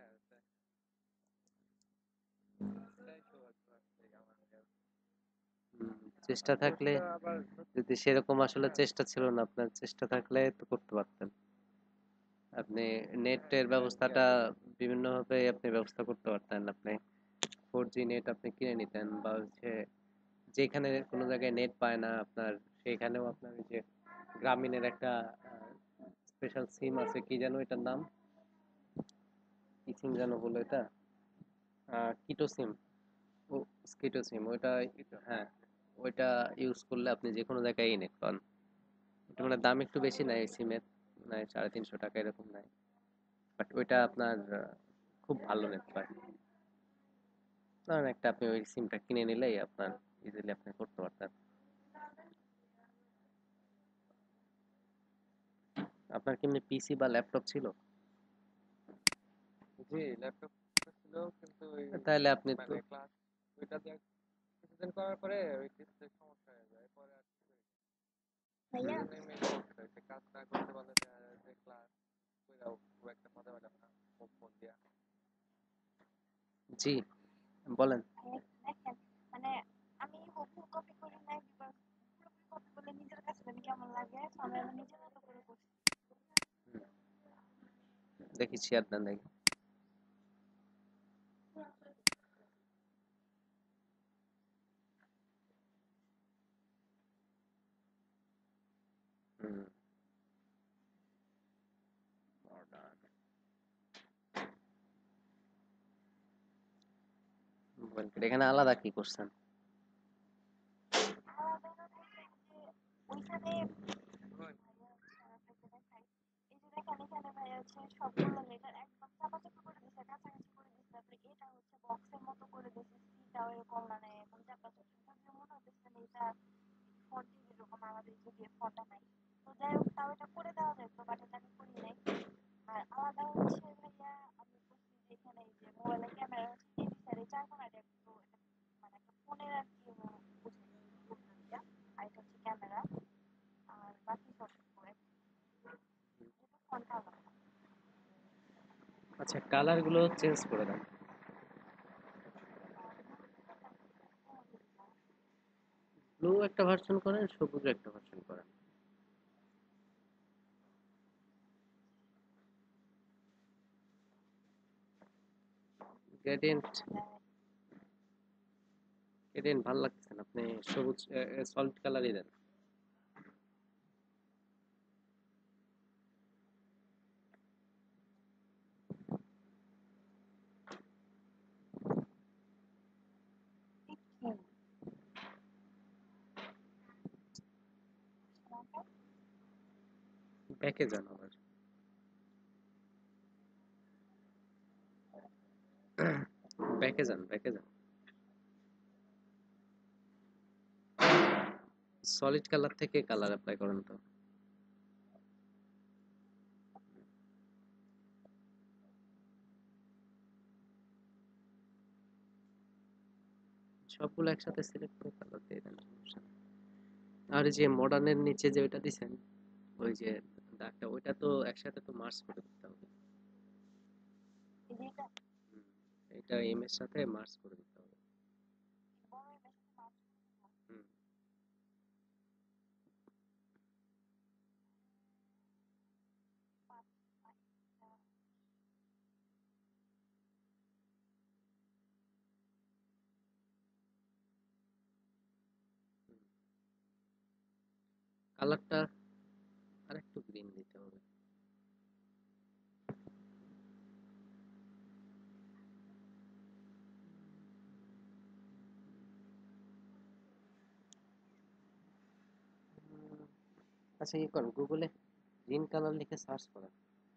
এটাই সৌভাগ্য আছে আমার হুম, চেষ্টা থাকলে, কোর্সটা আবার যদি সেরকম আসলে হ্যাঁ চেষ্টা ছিল না আপনার, চেষ্টা থাকলে তো করতে পারতেন। আপনি হ্যাঁ নেটের এটা আর কি ব্যবস্থাটা আসলে বিভিন্নভাবে আপনি ব্যবস্থা করতে পারতেন। আপনি ফোর জি নেট আপনি কিনে নিতেন, বা হচ্ছে যেখানে কোনো জায়গায় নেট পায় না আপনার, সেখানেও আপনার ওই যে গ্রামীণের একটা স্পেশাল সিম আছে, কি যেন এটার নাম, কি সিম যেন বলে এটা, কিটো সিম, ও স্কিটো সিম ওইটা, হ্যাঁ ওইটা ইউজ করলে আপনি যে কোনো জায়গায় নেট পান। এটা মানে দাম একটু বেশি নেয় এই সিমের, মানে সাড়ে তিনশো টাকা এরকম নেয়, বাট ওইটা আপনার আহ, খুব ভালো নেট পায়। ধরেন একটা আপনি ওই সিমটা কিনে নিলেই আপনার ইজিলি আপনি করতে পারতেন। আপনার কি এমনি পিসি বা ল্যাপটপ ছিল? জি ল্যাপটপ ছিল কিন্তু ওই তাহলে আপনি তো, মানে ক্লাস ওইটা দিয়ে কিছুদিন করার পরে ওই ডিসপ্লে সমস্যা হয়ে যায় পরে আর কি করি ভাইয়া সেজন্যই মেইন সমস্যা হয়েছে কাজ না করতে পারলে দেখা যায় যে ক্লাস কইরাও খুব একটা মজা পেলাম না খুব মন দিয়া জি বলেন। ভাইয়া দেখেন, মানে আমি হুবহু কপি করি নাই, বিকজ পুরোপুরি কপি করলে নিজের কাছে জানি কেমন লাগে, so আমি আমার নিজের মতো করে করছি। হুম, দেখি শেয়ার দেন দেখি। হুম, বলেন, এখানে আলাদা কি করছেন? আলাদা না বলতে যে ওইখানে হয় ভাইয়া হচ্ছে আপনাকে দেখাই, এই যে দেখেন এখানে ভাইয়া হচ্ছে সবগুলো লেটার একদম চাপাচাপি করে দিছে, কাছাকাছি করে দিছে, তারপরে এটা হচ্ছে বক্সের মতো করে দিছে, সিটাও এরকম মানে একদম চাপাচাপি, যদিও মনে হচ্ছে না এটা ফন্টের এরকম আমাদের যে দিয়ে ফন্টটা নাই। তো যাই হোক, তাও এটা করে দেওয়া যায় তো, বাট এটা আমি করি নাই। আর আলাদা হচ্ছে ভাইয়া আমি করছি যে এখানে এই যে মোবাইলের ক্যামেরা হচ্ছে এই সাইডে চার কোণাটা একটু এটা মানে একটা ফোনের আর কি বুঝাই বলতে দিয়া, আর এটা হচ্ছে ক্যামেরা, আর বাকি সব যেটা ফন্ট আলাদা। আচ্ছা, কালার গুলো চেঞ্জ করে দেন। ব্লু একটা ভার্সন করেন, সবুজ একটা ভার্সন করেন। গ্রেডিয়েন্ট, গ্রেডিয়েন্ট ভালো লাগছে না, আপনি সবুজ সলিড কালারই দেন। ব্যাকে যান আবার, ব্যাকে যান, ব্যাকে যান, সলিড কালার থেকে কালার অ্যাপ্লাই করেন তো। সবগুলো একসাথে সিলেক্ট করে কালার দিয়ে দেন, সমস্যা নেই। আর এই যে মডার্নের নিচে যে ওইটা দিছেন, ওই যে দাগটা, ওইটা তো একসাথে তো মার্জ করে দিতে হবে। এই যে এটা হুম, এটা এম এর সাথে মার্জ করে দিতে হবে। বড় এটার সাথে মাছ হুম, পাঁচ পাঁচটা কালারটা আর একটু গ্রিন দিতে হবে। উম, আচ্ছা ইয়ে করেন, গুগলে গ্রিন কালার লিখে সার্চ করেন।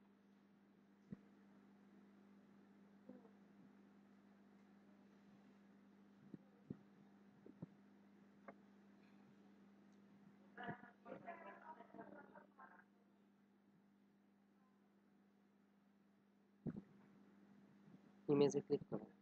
ইমেজে ক্লিক করেন।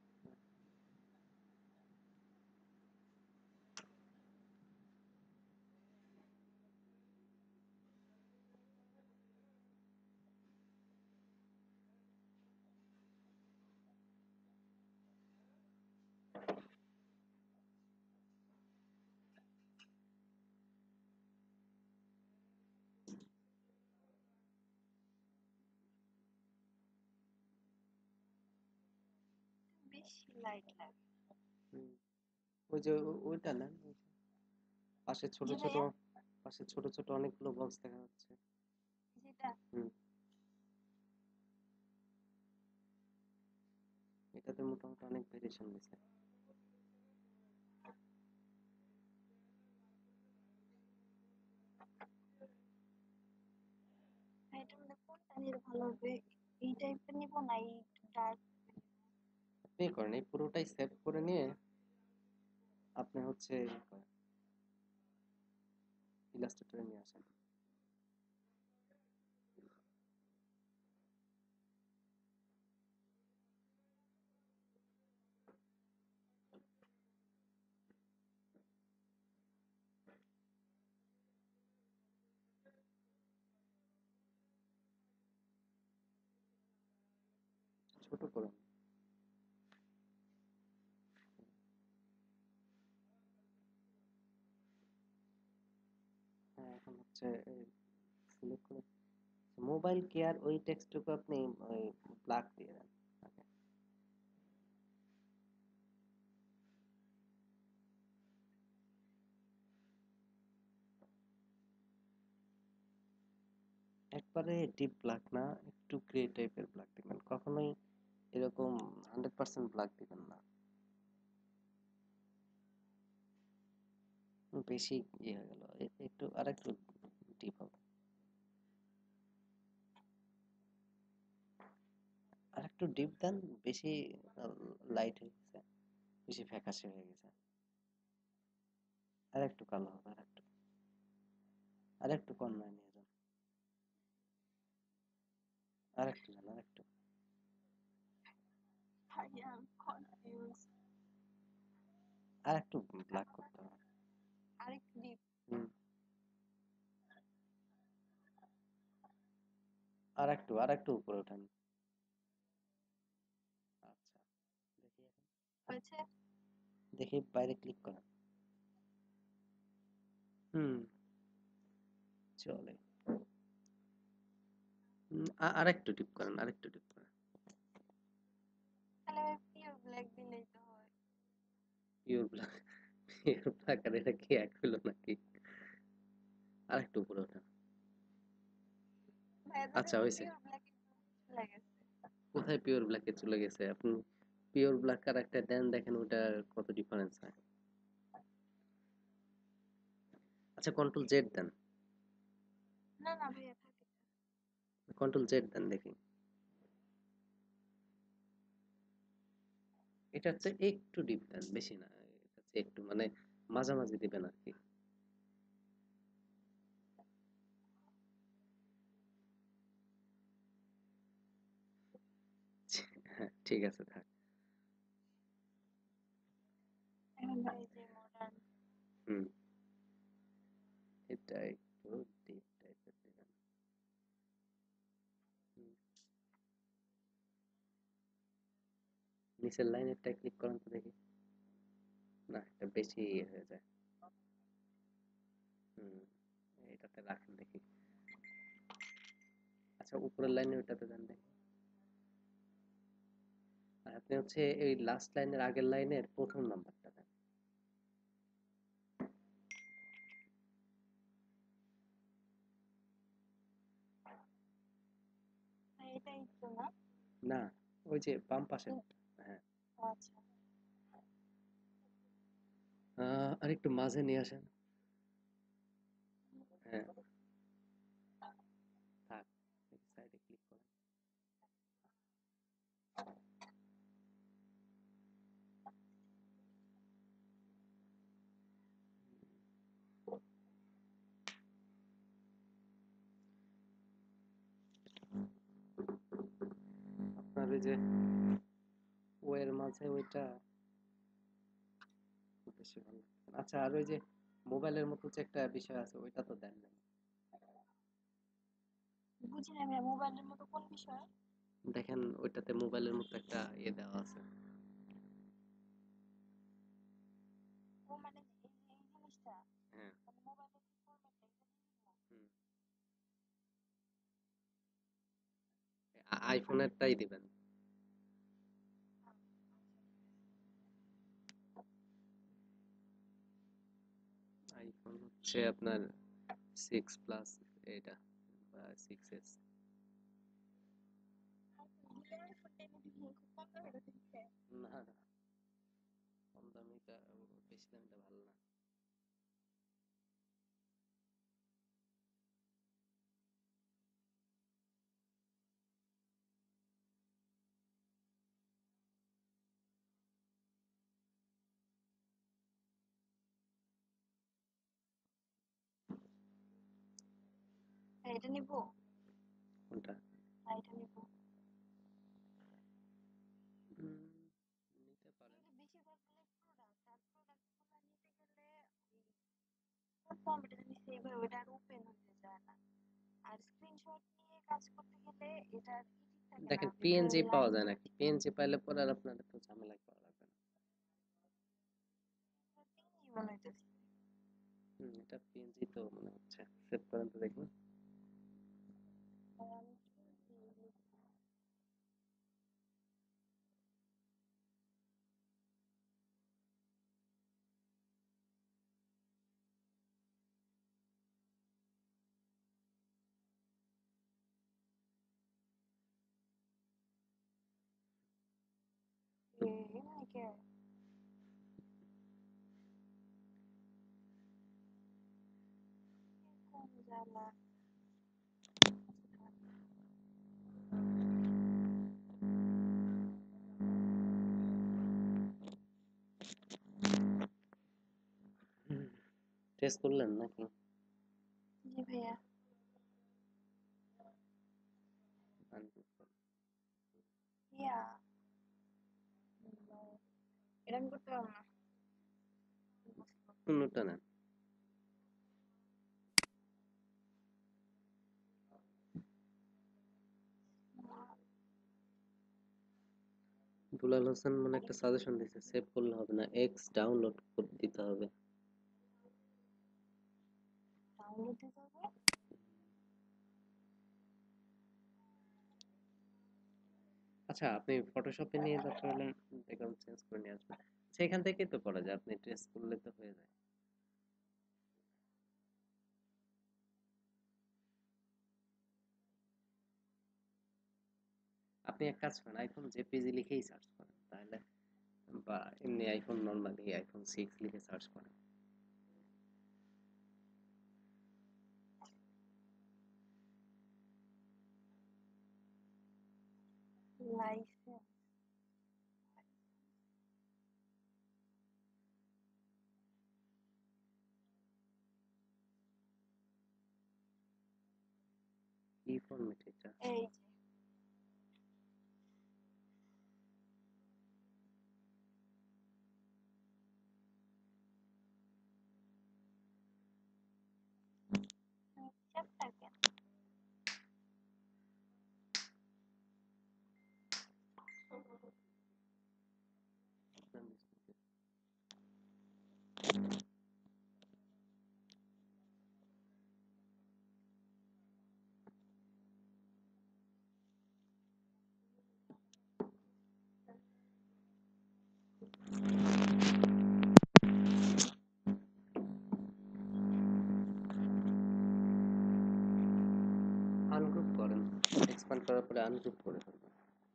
বেশি লাইট লাগে। হুম, ওই যে ও- ওইটা না, ওই যে পাশে ছোট জি ছোট, ভাইয়া, পাশে ছোট ছোট অনেকগুলো বক্স দেখা যাচ্ছে। যেটা হুম, এটাতে মোটামুটি অনেক ভেরিয়েশন দিছে। এটার মধ্যে কোনটা নিলে ভালো হবে? এই টাইপের নিব না এই ডার্ক? আপনি ইয়ে করেন, এই পুরোটাই সেভ করে নিয়ে আপনি হচ্ছে ইলাস্ট্রেটরে নিয়ে আসেন। ছোট করুন। হ্যাঁ, এখন হচ্ছে সিলেক্ট করে মোবাইল কেয়ার, ওই টেক্সটটুকু আপনি ওই ব্ল্যাক দিয়ে দেন। ওকে। একবারে ডিপ ব্ল্যাক না, একটু গ্রে টাইপের ব্ল্যাক দিবেন, কখনোই এরকম হান্ড্রেড পার্সেন্ট ব্ল্যাক দিবেন না, বেশি ইয়ে হয়ে গেল। এ- একটু আর একটু ডিপ হবে, আর একটু ডিপ দেন। বেশি লাইট হয়ে গেছে, বেশি ফ্যাকাশে হয়ে গেছে, আর একটু কালো হবে, আর একটু, আর একটু কর্নার নিয়ে যান, আর একটু যান, আর একটু, ভাইয়া কনফিউজ। আর একটু ব্ল্যাক করতে হবে। আরেকটু ডিপ। হুম, আর একটু, আর একটু উপরে ওঠান। আচ্ছা, দেখি এখন, হয়েছে? দেখি বাইরে ক্লিক করেন। হুম, চলে। হুম, আ- আর একটু ডিপ করেন, আর একটু ডিপ করেন। তাহলে ভাই পিওর ব্ল্যাক দিলেই তো হয়। পিওর ব্ল্যাক, পিওর ব্ল্যাক আর এটা কি এক হলো নাকি? আর একটু উপরে ওঠান। ভাইয়া আচ্ছা, দেখেন তো হয়েছে। পিওর ব্ল্যাক চলে গেছে। কোথায় পিওর ব্ল্যাকে চলে গেছে? আপনি পিওর ব্ল্যাক আর একটা দেন, দেখেন ওটা কত ডিফারেন্স হয়। আচ্ছা, কন্ট্রোল জেড দেন, না না ভাইয়া থাকে। কন্ট্রোল জেড দেন দেখি। এটা হচ্ছে একটু ডিপ দেন, বেশি না, এটা হচ্ছে একটু মানে মাঝামাঝি দিবেন আর কি। হ্যাঁ, ঠিক আছে, থাক। এখন ভাই হুম, এটা একটু ডিপ টাইপের দিবেন। হুম, নিচের লাইনেরটা ক্লিক করেন তো দেখি। না, এটা বেশি ইয়ে হয়ে যায়। হুম, এটাতে রাখেন দেখি। আচ্ছা, উপরের লাইনে ওইটাতে দেন দেখি। আর আপনি হচ্ছে এই লাস্ট লাইনের আগের লাইনের প্রথম নাম্বারটা দেন। হ্যাঁ, এটাই তো না? না, ওই যে বাম পাশে। হ্যাঁ, ও আচ্ছা। আহ, আর একটু মাঝে নিয়ে আসেন। হ্যাঁ, থাক, সাইডে ক্লিক করেন। আপনার ওই যে ও এর মাঝে ওইটা খুব বেশি ভালো লাগছে না। আচ্ছা, আর ওই যে মোবাইলের মতো যে একটা বিষয় আছে ওইটা তো দেন নাই। বুঝি না ভাইয়া, মোবাইলের মতো কোন বিষয়? দেখেন ওইটাতে মোবাইলের মতো একটা ইয়ে দেওয়া আছে। ও মানে যে এই যে এই জিনিসটা, হ্যাঁ। মানে মোবাইলের যে ফরম্যাটটা এটা দিয়ে দিবো? হুম, আইফোনেরটাই দিবেন। আইফোন হচ্ছে আপনার সিক্স প্লাস, এটা বা সিক্স এস। আইফোন দিলে আইফোনটা এনে দিবো, খুব কম দামে এটা দিচ্ছে। না না, কম দামিটা বেশি দামিটা ভালো না। হ্যাঁ, এটা নিবো? কোনটা? হ্যাঁ, এটা নিবো। হুম, নিতে পারেন। কিন্তু বেশিরভাগ গুলো প্রোডাক্ট, আর প্রোডাক্ট গুলো নিতে গেলে ওই কোন ফরম্যাটে জানি সেভ হয় ওটা আর ওপেন হতে চায় না। আর স্ক্রিনশট নিয়ে কাজ করতে গেলে এটার ই ঠিক থাকে না, দেখেন ভিতরে পিএনজি পাওয়া লাইন যায় গুলো নাকি? ঠিক থাকে পিএনজি পাইলে পরে আর আপনার এত ঝামেলা করা লাগবে না। না। পিএনজি মনে হইতেছে। হুম, এটা পিএনজি তো মনে হচ্ছে। সেভ করেন তো দেখুন। আর আমি পিএনজি লিখবো। এ এমনি কে? এ কোন জ্বালা। টেস্ট করলেন নাকি? জি ভাইয়া। Unmute করুন। ইয়া, এটা আমি করতে পারবো না। অন্যটা নেন। দুলাল হোসেন মানে একটা সাজেশন দিছে, সেভ করলে হবে না, এক্স ডাউনলোড করে দিতে হবে। ডাউনলোড দিতে হবে? আচ্ছা, আপনি ফটোশপে নিয়ে দরকার হলে ব্যাকগ্রাউন্ড চেঞ্জ করে নিয়ে আসবেন। সেখান থেকেই তো করা যায়, আপনি ট্রেস করলে তো হয়ে যায়। আপনি এক কাজ করেন, আইফোন জেপিজি লিখেই সার্চ করেন তাহলে, বা এমনি আইফোন নর্মালি আইফোন সিক্স লিখে সার্চ করেন। লাইসেন্স। কি ফরম্যাট এটা? এই যে আনগ্রুপ করে ফেলবো।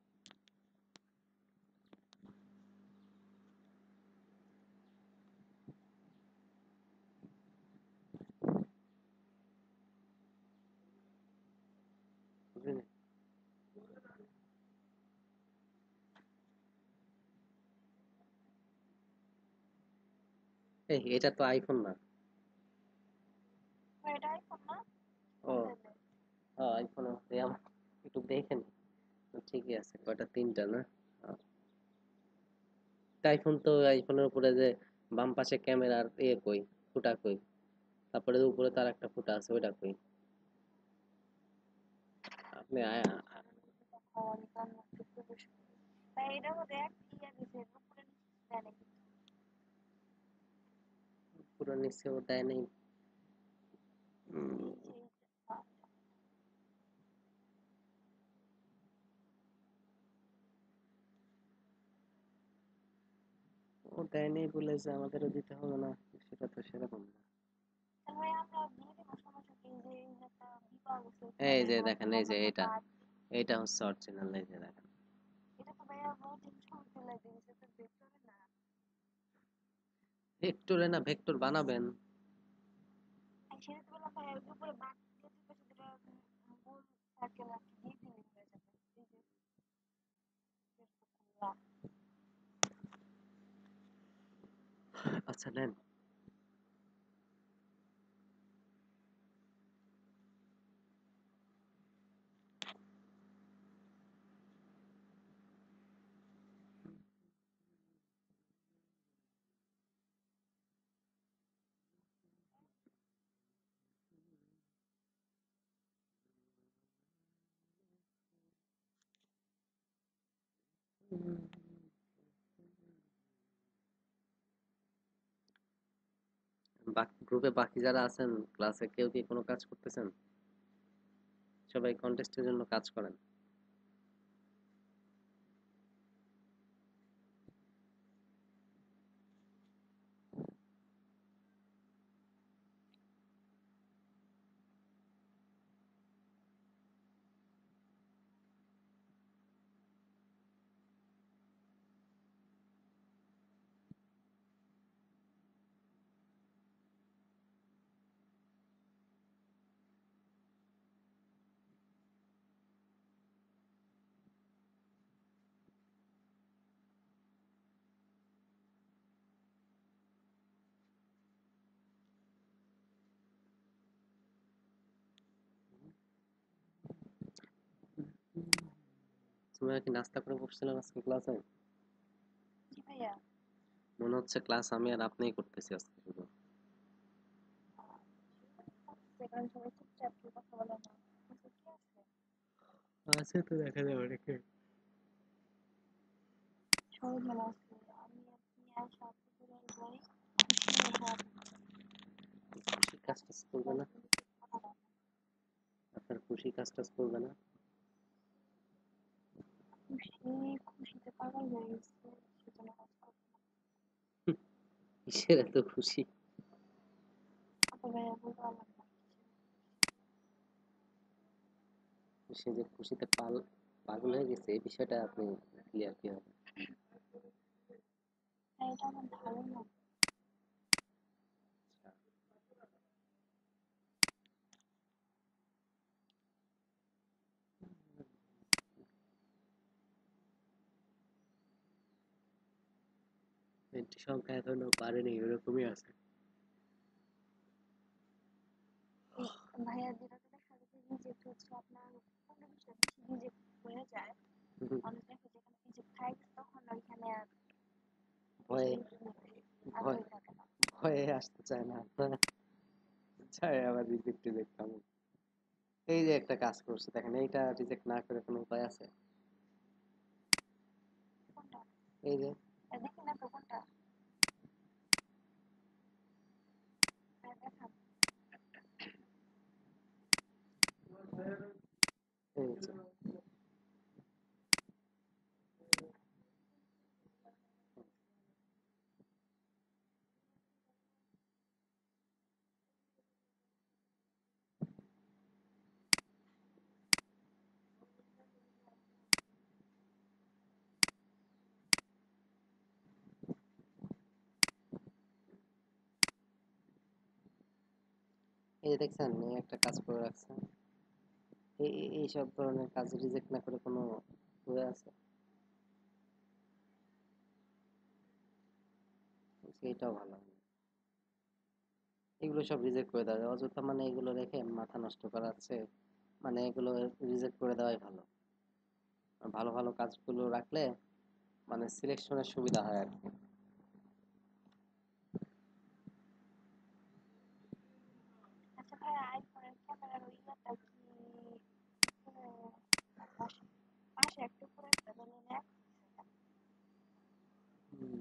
বুঝলি? এই এটা তো আইফোন না। এটা আইফোন না? ও তাহলে আইফোন একটু দেখেন, ঠিকই আছে, কয়টা তিনটা না? আইফোন তো আইফোনের উপরে যে বাম পাশে ক্যামেরার এ কই, ফুটা কই, তারপরে উপরে তার একটা ফুটা আছে, ওইটা কই? আপনি আ- আ- খাওয়ানি কান্না করতে বসে তাই এটার মধ্যে এক ইয়া দিছে উপরে নিচে দেয় নাকি পুরো নিচেও দেয় নাই। উম, নিচে এইটা। ও দেয় নাই বলে যে আমাদেরও দিতে হবে না, সেটা তো সেরকম না। তাহলে ভাই আমরা দিয়ে দিব সমস্যা কি যে এই যে একটা বিবাহ হচ্ছে এই এখানে যে হয়তো দেখেন, এই যে লম্বা এটা, বাদ এইটা হচ্ছে অরিজিনাল, এই যে দেখেন। এটা তো ভাইয়া বহুত দিন ছবি তুলে দিয়েছে তো ভেক্টরে না ভেক্টরে না, ভেক্টর বানাবেন। আর সেটা তো বললাম ভাইয়া ওই যে উপরে বাদ দিয়ে দিবে সেটা গোল সার্কেল আর কি দিয়ে দিলে হয়ে যাবে এই যে এরকম। আচ্ছা নেন। গ্রুপে বাকি যারা আছেন ক্লাসে, কেউ কি কোনো কাজ করতেছেন? সবাই কন্টেস্টের জন্য কাজ করেন। তুমি কি নাস্তা করে বসছিলাম আজকে ক্লাসে? জি ভাইয়া মনে হচ্ছে ক্লাস আমি আর আপনিই করতেছি আজকে শুধু। সেখানে সবাই চুপচাপ কেউ কথা বলে না কিন্তু কি আছে আছে তো, দেখা যাবে অনেকে। সবাই ভালো আছে আমি আপনি আর সাথে করে ভাই খুশি কাজ টাজ করবে না? আপনার খুশি কাজ টাজ করবে না? খুশি খুশিতে পাগল হয়ে গেছে সেজন্য কাজ করবে না কিসের এত খুশি? আপু ভাইয়া বলতে পারলাম না সে যে খুশিতে পাল পাগল হয়ে গেছে, এই বিষয়টা আপনি ক্লিয়ার কি হবে? হ্যাঁ এটা আমার ধারণা এন্ট্রি সংখ্যা এখনো বাড়েনি, এরকমই আছে। এই ভাইয়া যেটা তো দেখা যাচ্ছে রিজেক্ট হচ্ছে আপনার পনেরো বিশটা বেশি রিজেক্ট হয়ে যায় অনেক দেখা যেখানে রিজেক্ট খাই গেছে তখন ওইখানে আর বেশি ভয়ে ভয় আগ্রহী থাকে না ভয়ে আসতে চায় না আপনার, চায় আবার রিজেক্ট টিজেক্ট হবে। এই যে একটা কাজ করছে দেখেন, এইটা রিজেক্ট না করে কোনো উপায় আছে? কোনটা এই যে, দেখি না তো কোনটা হ্যাঁ দেখান এই যে এই যে দেখছেন এই একটা কাজ করে রাখছে, এই এই- এইসব ধরনের কাজ রিজেক্ট না করে কোনো ওয়ে আছে? বলছি এটাও ভালো না। এগুলো সব রিজেক্ট করে দেওয়া যায়। অযথা মানে এগুলো রেখে মাথা নষ্ট করাচ্ছে, মানে এগুলো রিজেক্ট করে দেওয়াই ভালো। আর ভালো ভালো কাজগুলো রাখলে মানে সিলেকশনের সুবিধা হয় আর কি। আচ্ছা ভাই, আইফোনের ক্যামেরার ওই ইয়াটা কি উপরে না পাশে? পাশে একটা উপরে একটা ধরে নেক হুম,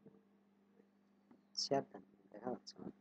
শেয়ার দেন, দেখা যাচ্ছে না।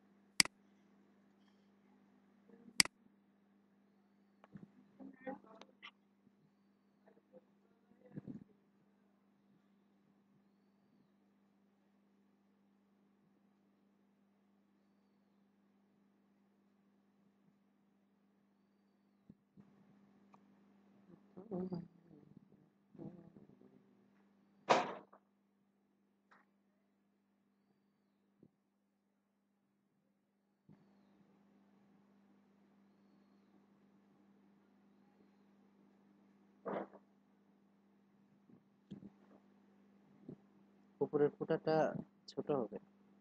উপরের ফুটাটা ছোট হবে।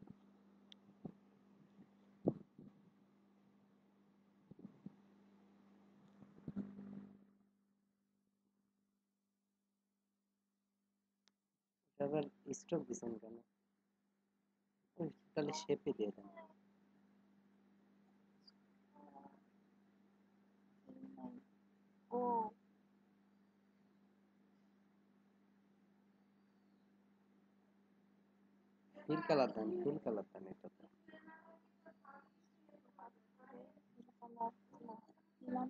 এটা আবার স্ট্রোক দিছেন কেন? ওই তাহলে শেপে দিয়ে দেন। ও ফিল কালার দেন, ফিল কালার দেন এটাতে। কালার দিলাম।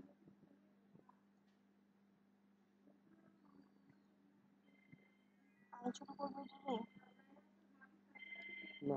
আলোচনা করবো এটারে। না,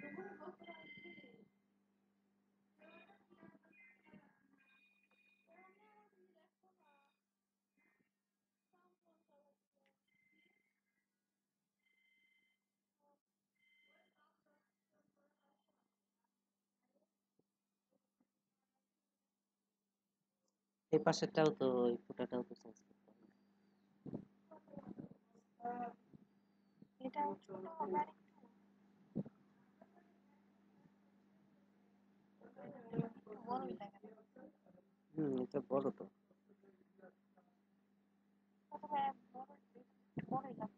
এই পাশেরটাও তো, এই ফুটাটাও তো চেঞ্জ করতে হবে। এটা ছোট হবে আর একটু বড়ই লাগে না? হুম, এটা বড় তো। কত ভাই, বড় একটু বড়ই লাগছে।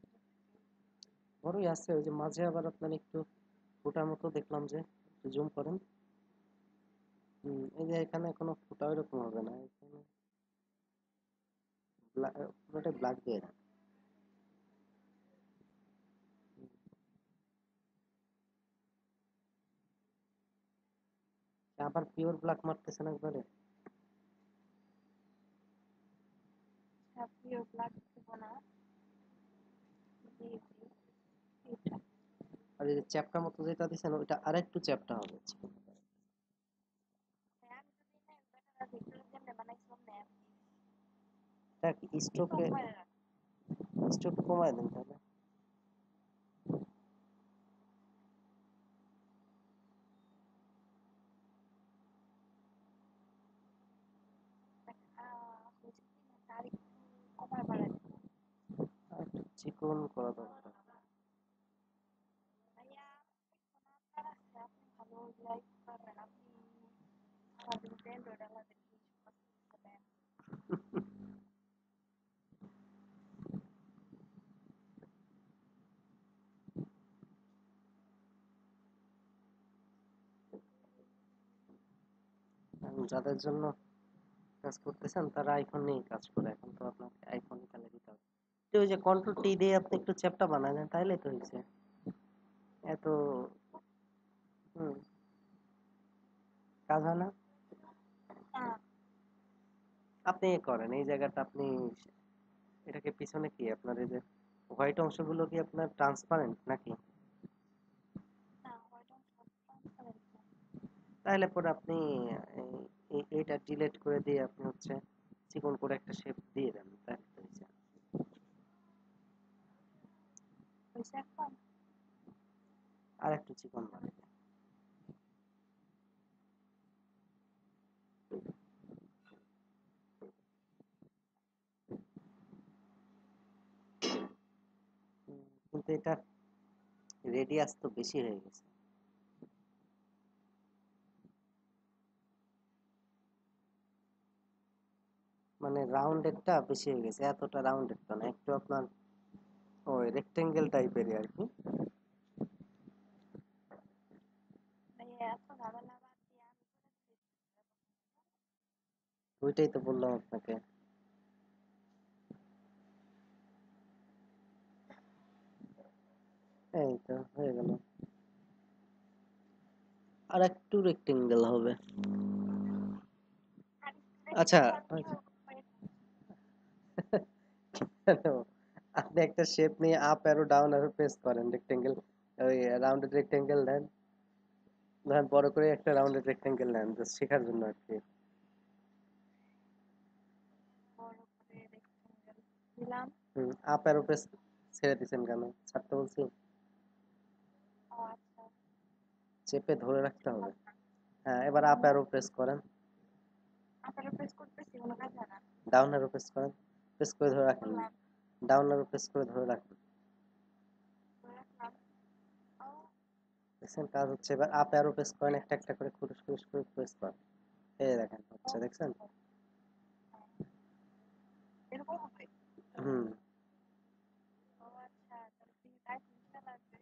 বড়ই আছে, ওই যে মাঝে আবার আপনার একটু ফুটার মতো দেখলাম যে, একটু জুম করেন। হুম, এই যে এখানে কোনো ফুটা ওইরকম হবে না, এখানে ব্লা- পুরোটাই ব্ল্যাক দিয়ে দেন। আবার পিওর ব্ল্যাক মারতেছেন একবারে। হ্যাপিও ব্লাড দেবো না, দিয়ে দিই এটা। আর এই যে চ্যাপটা মতো যেটা দিছেন ওইটা আরেকটু চ্যাপটা হবে। ভাই আমি যদি না বেটারা ভিতরে যেমনি বানাইছিলাম না এটা স্ট্রোকে, কম করে রাখ। স্ট্রোক কমায় দেন তাহলে। আহ হয়েছে কি না, তার একটু কমায় বাড়াই দিবো। আর একটু চিকন করা দরকার। ভাইয়া এখন আপনার আছে, আপনি ভালো লাইক করবেন, আপনি সারাদিন ব্যান্ড আমাদেরকে এইসব কাজ করতে দেন। এখন যাদের জন্য কাজ করতেছেন তারা আইফোন নিয়েই কাজ করে, এখন তো আপনাকে আইফোন তাহলে দিতে হবে। তো ওই যে কন্ট্রোল টি দিয়ে আপনি একটু চ্যাপটা বানায় দেন, তাইলে তো হয়েছে। এত হুম, কাজ হয় না। না আপনি এ করেন এই জায়গাটা, আপনি এটাকে পিছনে কি আপনার এই যে হোয়াইট অংশগুলো কি আপনার ট্রান্সপারেন্ট নাকি? না ওইটা সব ট্রান্সপারেন্ট না। তাহলে পরে আপনি এই- এই- এইটা ডিলিট করে দিয়ে আপনি হচ্ছে চিকন করে একটা শেপ দিয়ে দেন, তাহলে তো হয়েছে। হয়েছে এখন? আর একটু চিকন বানাই দেন। কিন্তু এটা রেডিয়াস তো বেশি হয়ে গেছে। মানে রাউন্ডেরটা বেশি হয়ে গেছে, এতটা রাউন্ডেরটা না, একটু আপনার ওই রেক্টেঙ্গেল টাইপেরই আর কি। ভাইয়া এত ঝামেলা বাদ দিয়ে আমি করে দিচ্ছি। ওইটাই তো বললাম আপনাকে। এই তো হয়ে গেল, আর একটু রেক্টেঙ্গেল হবে। আর আচ্ছা, একটু আচ্ছা। করে কেন? আপনি একটা শেপ নিয়ে up arrow down arrow press করেন, রেক্টেঙ্গেল, ওই রাউন্ডেড রেক্টেঙ্গেল নেন, ধরেন বড় করে একটা রাউন্ডেড রেক্টেঙ্গেল নেন, জাস্ট শেখার জন্য আর কি। বড় করে রেক্টেঙ্গেল দিলাম। হুম, আপ অ্যারো প্রেস ছেড়ে দিছেন কেন? ছাড়তে বলছি। ও আচ্ছা, চেপে ধরে রাখতে হবে। বুঝলাম না। হ্যাঁ, এবার আপ অ্যারো প্রেস করেন, আপনারা প্রেস করতেছি কোনো কাজ হয় না। ডাউন অ্যারো প্রেস করেন, প্রেস করে ধরে রাখেন, করলাম, ডাউন অ্যারো প্রেস করে ধরে রাখেন। করে রাখলাম। ও দেখছেন কাজ হচ্ছে। এবার আপ অ্যারো প্রেস করেন, একটা একটা করে খুরুশ খুরুশ করে প্রেস করেন। এই দেখেন ও হচ্ছে, দেখছেন? এরকম হবে। হুম। ও আচ্ছা, তাহলে তুমি তাই জিনিসটা লাগবে।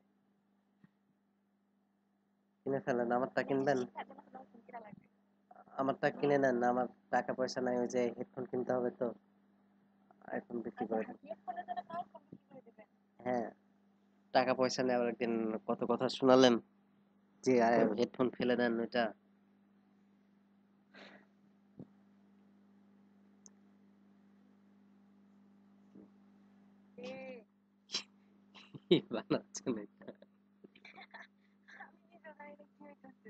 কিনে ফেলেন, আমারটা মানে এটা কিনবেন। শিখার জন্য তোমার ফোন কিনা লাগবে। আমারটা কিনে নেন, আমার টাকা পয়সা নাই, ওই যে হেডফোন কিনতে হবে তো, আইফোন বিক্রি আচ্ছা, করে দেন। হেডফোনের জন্য তাও ফোন বিক্রি করে দেবেন। হ্যাঁ, টাকা পয়সা নেই, আবার একদিন কত কথা শোনালেন যে হেডফোন ফেলে দেন ওইটা। এ কি বানাচ্ছেন এটা? আমি নিজে জানি না কি হইতেছে।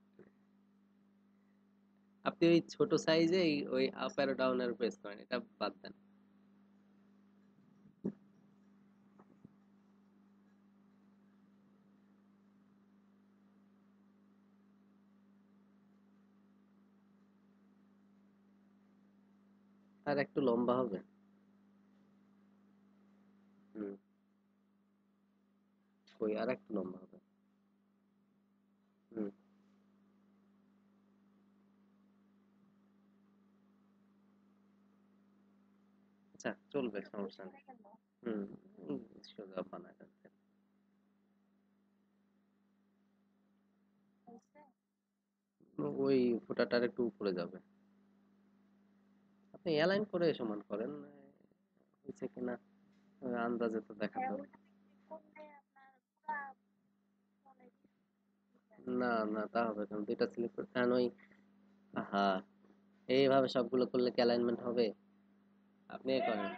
আপনি ওই ছোট সাইজে ওই up arrow down arrow press করেন, এটা বাদ দেন। আর একটু লম্বা হবে। হুম, ওই আর একটু লম্বা হবে। হুম। আচ্ছা, চলবে, এটা সমস্যা বেশি নেই। হয়ে গেল। হুম, হুম, সোজা বানায় দেন। হয়েছে? ওই ফোঁটাটার একটু উপরে যাবে, আপনি অ্যালাইন করে সমান করেন, হয়েছে কিনা ওই আন্দাজে তো দেখা হ্যাঁ, যাবে। ওইটাতে ক্লিক করলে আপনার পুরা ফোনে না না, তা হবে কেন? দুইটা সিলেক্ট করে, কারণ ওই, হ্যাঁ, এইভাবে সবগুলো করলে কি অ্যালাইনমেন্ট হবে? আপনি এ করেন,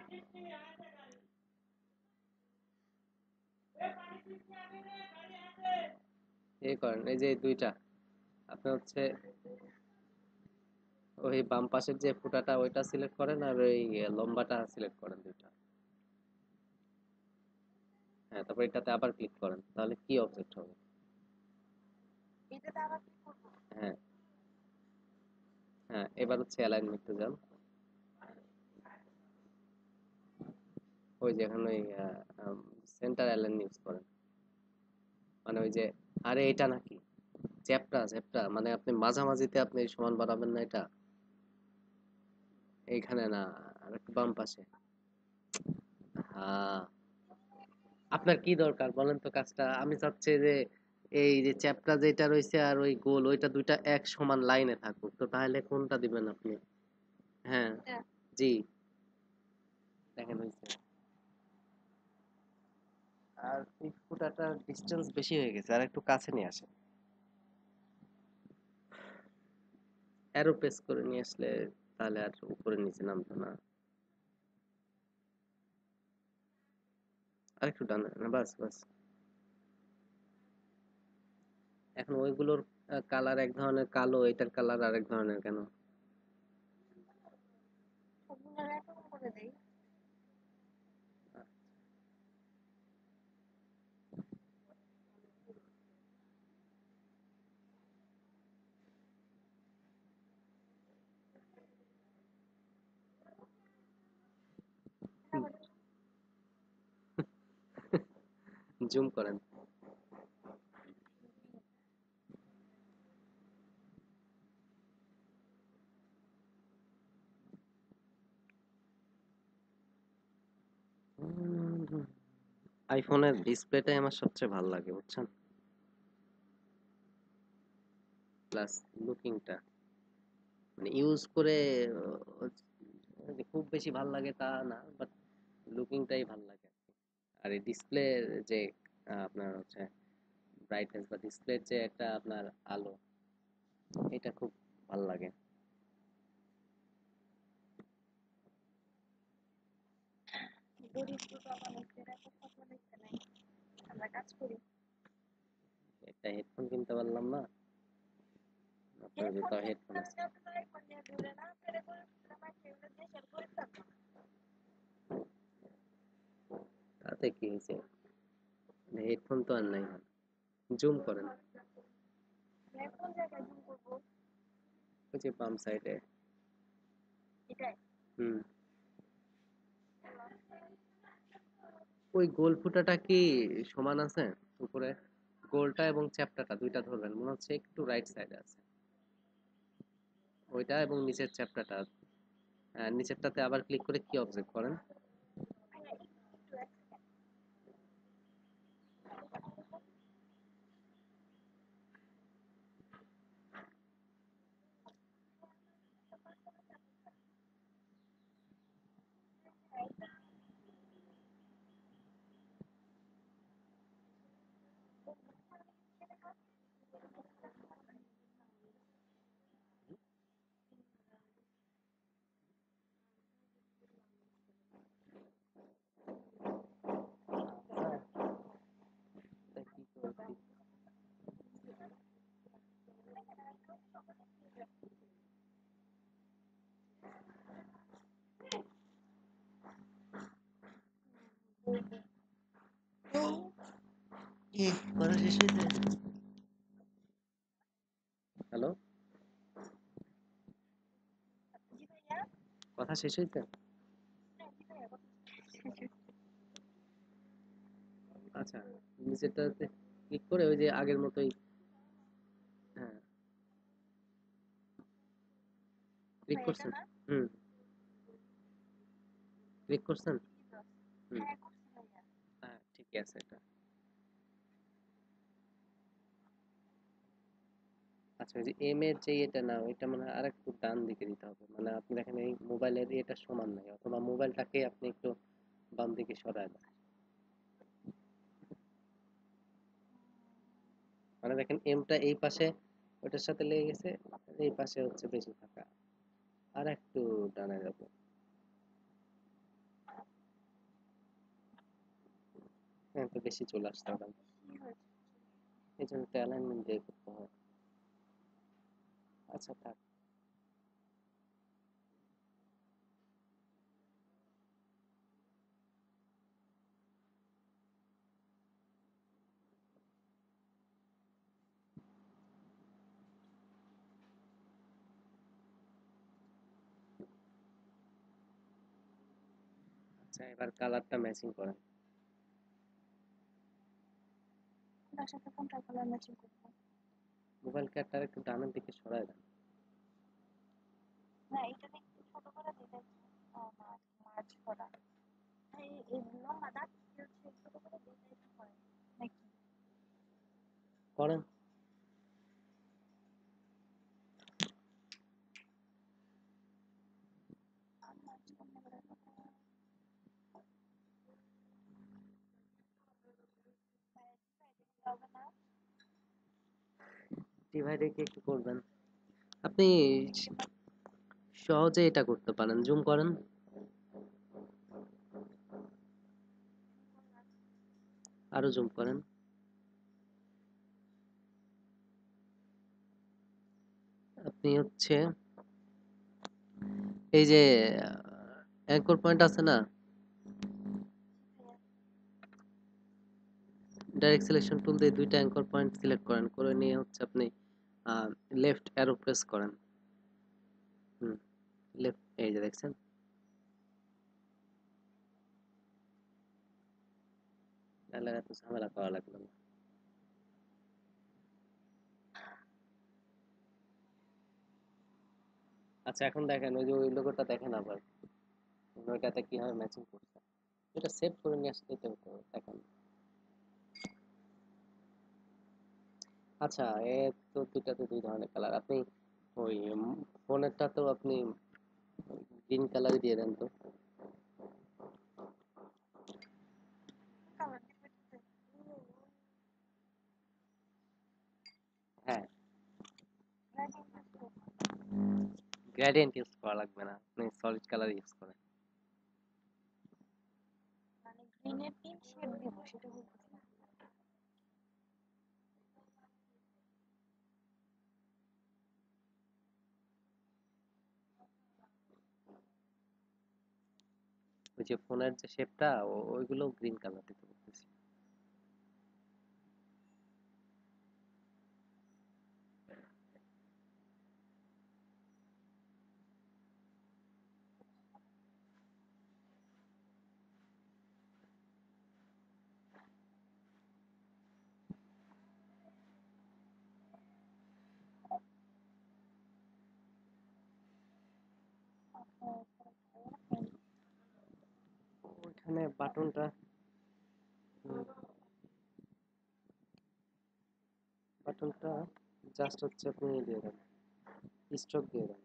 এই করেন, এই যে এই দুইটা, আপনি হচ্ছে ওই বাম পাশের যে ফুটাটা ওইটা সিলেক্ট করেন, আর ওই লম্বাটা সিলেক্ট করেন দুইটা। হ্যাঁ, তারপর এটাতে আবার ক্লিক করেন, তাহলে কি অবজেক্ট হবে? এটাতে আবার ক্লিক করবো। হ্যাঁ, হ্যাঁ, এবার হচ্ছে অ্যালাইনমেন্টে যান, ওই যে এখানে ওই সেন্টার অ্যালাইন ইউজ করেন, মানে ওই যে, আরে এটা নাকি চ্যাপ্টা চ্যাপ্টা, মানে আপনি মাঝামাঝিতে আপনি সমান বাড়াবেন না এটা, এইখানে না, আর একটু বাম পাশে। হ্যাঁ, আপনার কি দরকার বলেন তো কাজটা? আমি চাচ্ছি যে এই যে চ্যাপ্টা যেটা রয়েছে আর ওই গোল ওইটা দুইটা এক সমান লাইনে থাকুক, তো তাহলে কোনটা দিবেন আপনি? হ্যাঁ, এটা জি, দেখেন হয়েছে। আর এই ফুটাটার ডিস্টেন্স বেশি হয়ে গেছে, আর একটু কাছে নিয়ে আসেন, অ্যারো প্রেস করে নিয়ে আসলে তাহলে আর উপরে নিচে নামতো না। আর একটু ডান, না, বাস বাস। এখন ওইগুলোর কালার এক ধরনের কালো, এটার কালার আরেক ধরনের কেন? সবগুলো এরকম করে দেই। এটা হুম। আবার জুম করেন। আইফোনের ডিসপ্লেটাই আমার সবচেয়ে ভালো লাগে বুঝছেন, প্লাস লুকিংটা মানে ইউজ করে আহ, যে খুব বেশি ভালো লাগে তা না, বাট লুকিংটাই ভালো লাগে আর কি। আর এই ডিসপ্লে যে আহ, আপনার হচ্ছে ব্রাইটনেস বা ডিসপ্লের যে একটা আপনার আলো, এটা খুব ভালো লাগে। দরিদ্র বাবা লোকের এত স্বপ্ন দেখতে নাই, আমরা কাজ করি। একটা হেডফোন কিনতে পারলাম না, আপনার যে হেডফোন তাও কিনতে হেডফোন আছে। পারলে আপনার আইফোন নিয়ে ঘুরে না পেরে করে আমার সেগুলো দেশের গরিব থাকবো না। তাতে কি হয়েছে, হেডফোন তো আর নাই। জুম করেন, আমি কোন জায়গায় জুম করবো? ওই যে বাম সাইডে। এটাই হুম, ওই গোল ফুটাটা কি সমান আছে উপরে? গোলটা এবং চ্যাপ্টাটা দুইটা ধরবেন, মনে হচ্ছে একটু রাইট সাইডে আছে ওইটা, এবং নিচের চ্যাপ্টাটা। আহ, নিচেরটাতে আবার ক্লিক করে কি অবজেক্ট করেন? আইয়া একটু এক সেকেন্ড। এটা কি করে- কি কথা শেষ হয়েছে? হ্যালো, জি ভাইয়া, কথা শেষ হয়েছে? হ্যাঁ জি ভাইয়া, কথা আচ্ছা, নিচেরটাতে ক্লিক করে ওই যে আগের মতোই। হ্যাঁ, ক্লিক ভাইয়া এটা করছেন? না? হুম, ক্লিক করছেন? হুম, হ্যাঁ করছি ভাইয়া। হ্যাঁ ঠিক আছে। এটা আচ্ছা, ওই যে এম এর যে এটা না, ওইটা মানে আর একটু ডান দিকে দিতে হবে, মানে আপনি দেখেন এই মোবাইলের এটা সমান নাই, অথবা মোবাইলটাকে আপনি একটু বাম দিকে সরায় দেন। মানে দেখেন এমটা এই পাশে ওইটার সাথে লেগে গেছে, এই পাশে হচ্ছে বেশি ফাঁকা, আর একটু ডানে যাবো। হ্যাঁ, তো বেশি চলে আসতে হবে, কি হয়েছে? এই জন্য অ্যালাইনমেন্ট দিয়ে করতে হয়। আচ্ছা থাক। আচ্ছা, এবার কালারটা ম্যাচিং করেন। কোনটার সাথে কোনটা কালার ম্যাচিং করবো? মোবাইল ক্যাটটা একটু ডানের দিকে সরায় দেন। না এটাতে একটু ছোট করে দিতে, মার্চ করা। এই এই লম্বা দাগ কি হচ্ছে ছোট করে দিতে হয় নাকি? করেন। আর মার্চ করলে বলে কথা হবে না। ডিভাইডে কি একটু করবেন আপনি, সহজে এটা করতে পারেন, জুম করেন, আরো জুম করেন। আপনি হচ্ছে এই যে অ্যাঙ্কর পয়েন্ট আছে না, ডাইরেক্ট সিলেকশন টুল দিয়ে দুইটা অ্যাঙ্কর পয়েন্ট সিলেক্ট করেন, করে নিয়ে হচ্ছে আপনি লেফট অ্যারো প্রেস করেন। হুম, লেফট, এই যে দেখছেন। তাহলে এত ঝামেলা করা লাগলো না। আচ্ছা এখন দেখেন ওই যে ওই লোগোটা দেখেন আবার ওইটাতে কিভাবে ম্যাচিং করছে। এটা সেভ করে নিয়ে আসতে তো হতো, দেখেন। আচ্ছা এ তো দুইটাতে দুই ধরনের কালার, আপনি ওই ফোনেরটা তো আপনি গ্রিন কালারই দিয়ে দেন তো। কালার দিবে তো হ্যাঁ, গ্রেডিয়েন্ট ইউজ করব গ্রেডিয়েন্ট ইউজ করা লাগবে না, আপনি সলিড কালার ইউজ করেন। মানে গ্রিনের তিন শেড দিব সেটা বলতেছি। ওই যে ফোনের যে শেপটা ওইগুলো গ্রিন কালার দিতে বলতেছি। ওইখানে বাটনটা, বাটনটা জাস্ট হচ্ছে আপনি ইয়ে দিয়ে দেন, স্ট্রোক দিয়ে দেন।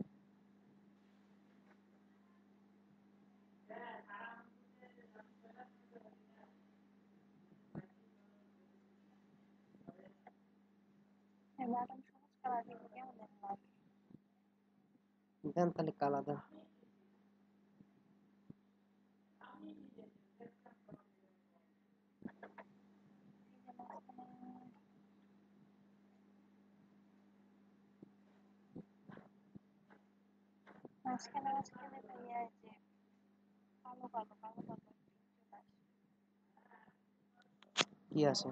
হ্যাঁ বাটন সবুজ কালার দিব কেমন যেন লাগে। দেন তাহলে কালার দেন। এই যে মাঝখানে মাঝখানে মাঝখানে ভাইয়া এই যে কালো কালো কালো কালো চলে আসে। কি আছে?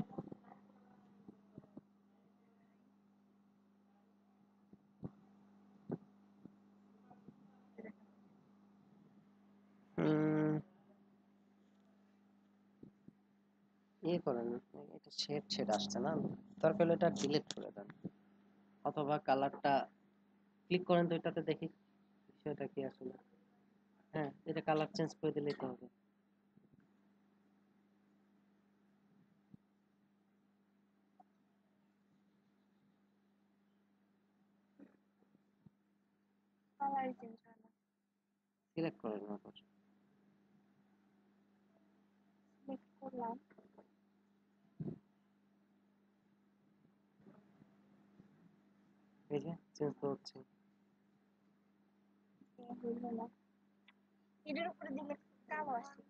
উম, ইয়ে করেন, এটা শেড শেড আসছে না, দরকার হলে এটা ডিলিট করে দেন, অথবা কালারটা ক্লিক করেন তো এটাতে দেখি বিষয়টা কি আসলে। হ্যাঁ, এটা কালার চেঞ্জ করে দিলেই তো হবে। কালারই চেঞ্জ হয় না। সিলেক্ট করেন আবার, সিলেক্ট করলাম এই যে চেঞ্জ তো হচ্ছে। এ হইল না। এটার উপরে দিলে কালো আসে।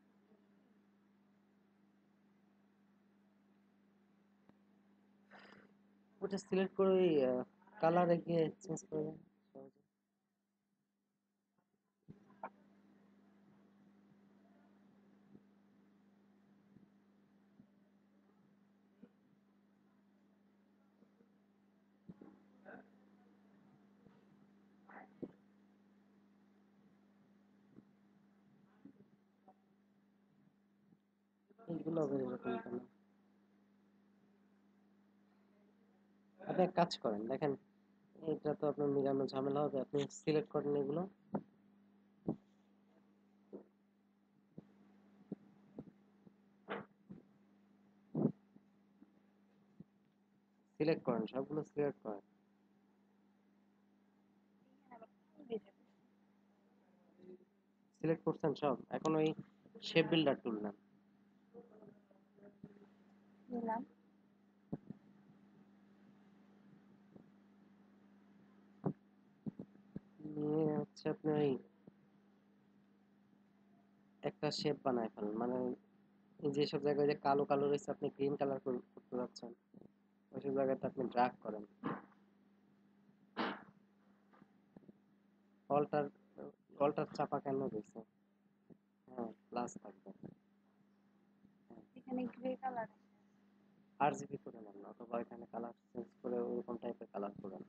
ওটা সিলেক্ট করে ওই কালারে গিয়ে চেঞ্জ করে দেন সহজে। এইগুলো হবে এরকম কেন? আপনি এক কাজ করেন, দেখেন এটা তো আপনার মিলানো ঝামেলা হবে, আপনি সিলেক্ট করেন এগুলো, সিলেক্ট করেন সবগুলো সিলেক্ট করেন। এখানে আবার কি বের হবে? সিলেক্ট করছেন সব, এখন ওই শেপ বিল্ডার টুল নেন। নিলাম নিয়ে হচ্ছে আপনি ওই একটা শেপ বানায় ফেলেন, মানে এই যেসব জায়গায় যে কালো কালো রয়েছে আপনি গ্রিন কালার করতে যাচ্ছেন, ওইসব জায়গাতে আপনি ড্রাগ করেন। অল্টার, অল্টার চাপা কেন রয়েছে? হ্যাঁ প্লাস থাকবে। এখানে গ্রে কালার আর জিবি করে নেন, অথবা এখানে কালার চেঞ্জ করে ওরকম টাইপের কালার করেন।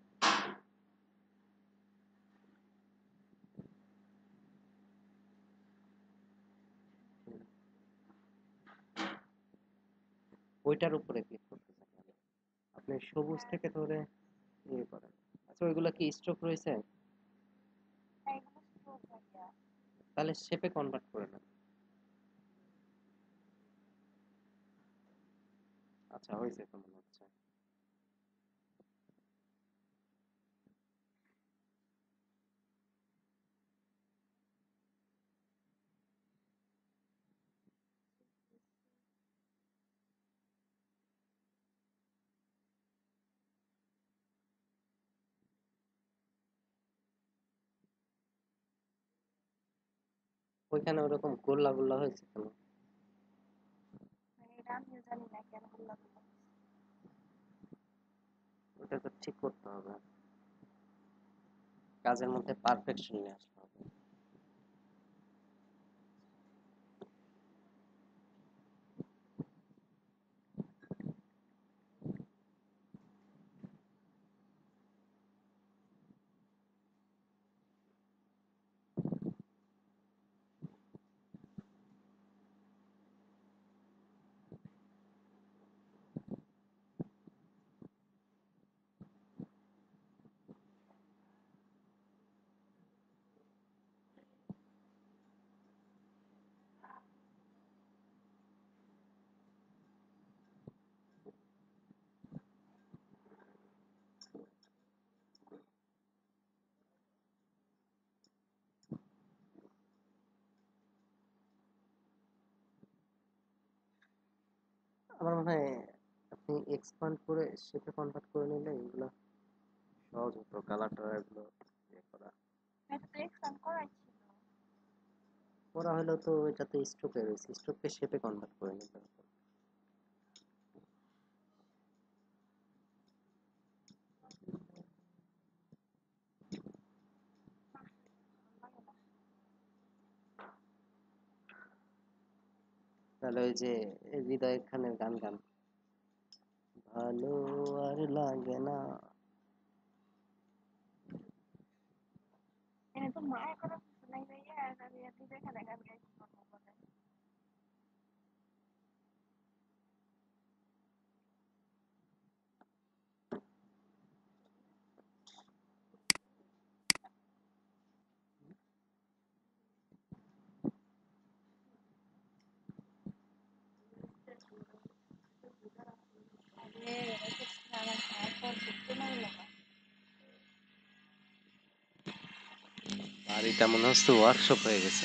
ওইটার উপরে ক্লিক করতেছেন কেন? আপনি সবুজ থেকে ধরে ইয়ে করেন। আচ্ছা ওইগুলা কি স্ট্রোক রয়েছে? হ্যাঁ এগুলো স্ট্রোক ভাইয়া। তাহলে শেপে কনভার্ট করে নেন। আচ্ছা হয়েছে তো মনে হচ্ছে। ওইখানে ওরকম গোল্লা গোল্লা হয়েছে কেন? মানে এটা আমিও জানি না কেন বললাম। ওটা তো ঠিক করতে হবে, কাজের মধ্যে পারফেকশন নিয়ে আসতে হবে। আমার মনে হয় আপনি এক্সপান্ড করে শেপে কনভার্ট করে নিলে এগুলো সহজ হতো, কালার টালার এগুলো ইয়ে করা। এটা তো এক্সপ্যান্ড করাই ছিল। করা হলেও তো এটা তো স্ট্রোকে রয়েছে, স্ট্রোককে শেপে কনভার্ট করে নিতে হতো। তাহলে ওই যে হৃদয় খানের গান গান, ভালো আর লাগে না। এনে তো মায়ের কোনো কিছু নাই ভাইয়া, আর আমি আপনি দেখা দেখা আমি গাইতে পারবো বলে। আরে এটা তো আমার খাওয়ার পর দেখতে নাই লাগা। বাড়িটা মনে হচ্ছে ওয়ার্কশপ হয়ে গেছে।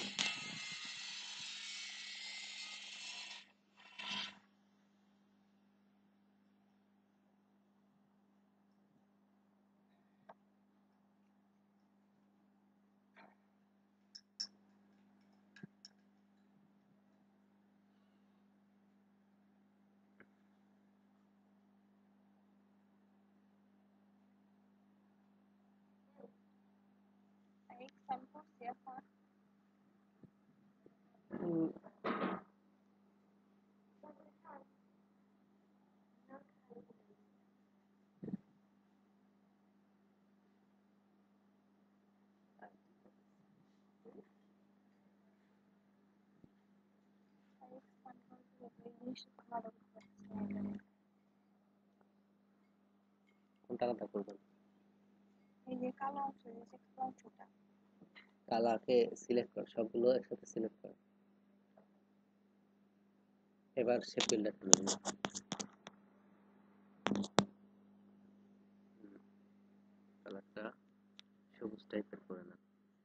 এক্সপ্যান্ড করছি এখন। উম, এক্সপ্যান্ড করছি এই জিনিসটা ভালো করে। কোনটা কথা করবেন? এই যে কালো অংশ, এই যে টেক্সট অংশটা। কালারকে সিলেক্ট কর, সবগুলো একসাথে সিলেক্ট কর। এবার সে ফিল্টার করে নিন। কালারটা সবুজ টাইপের করে না,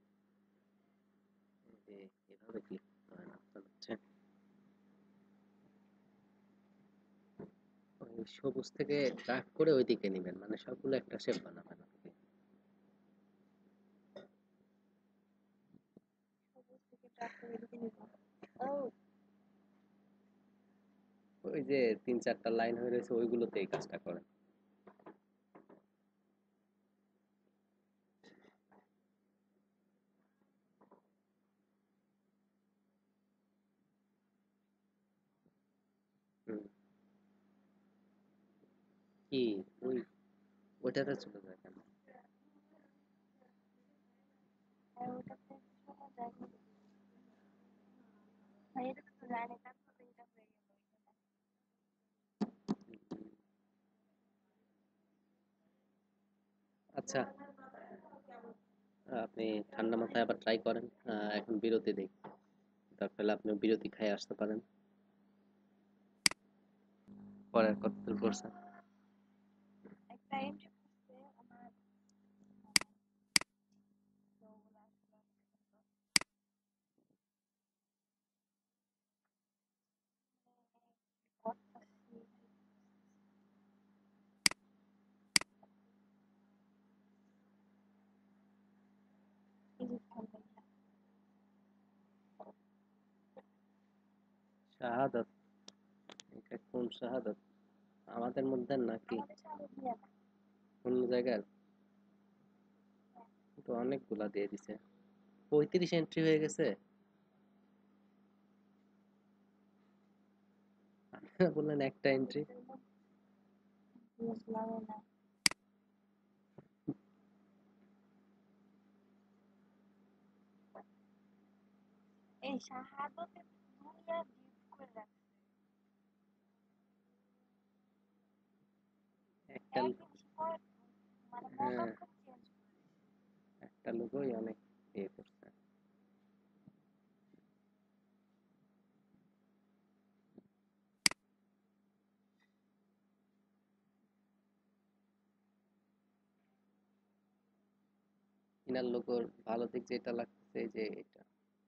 এভাবে ক্লিক করতে হয় না, হচ্ছে ওই সবুজ থেকে ডার্ক করে ওইদিকে নেবেন, মানে সবগুলো একটা শেপ বানাবেন আপনি। সবুজ থেকে ডার্ক করে এদিকে নিব। ও ওই যে তিন চারটা লাইন হয়ে রয়েছে ওইগুলোতে এই কাজটা করেন। হুম, কি ওই ওইটাতে চলে যায় কেন? আর ওটাতে শোনা যায় না। আর এটাতে তো যায় না, কান তো এটা হয়ে গেল। আচ্ছা, আপনি ঠান্ডা মাথায় আবার ট্রাই করেন। আহ, এখন বিরতি দেই, তারপরে আপনি বিরতি খাই আসতে পারেন। পরে আর কত দূর করছেন? একটা এন্ট্রি করছে আমার, তো ওগুলো আসলে অনেক সুন্দর। করতেছি এই যে ঠান্ডা। শাহাদাত, এটা কোন শাহাদাত? আমাদের মধ্যে নাকি আমাদের সামনে দিয়ে না। অন্য জায়গার? তো অনেকগুলা দিয়ে দিছে, পঁয়ত্রিশ এন্ট্রি হয়ে গেছে। আপনারা বললেন একটা এন্ট্রি। বুঝলাম না। এই শাহাদতে দুনিয়া ডিপ করে রাখছে। একটা, এক জিনিস পরে মানে হ্যাঁ, মতলব করে চেঞ্জ করে। একটা লোগোই অনেক ইয়ে করছে। ইনার লোগোর ভালো দিক যেটা লাগতেছে এই যে এটা,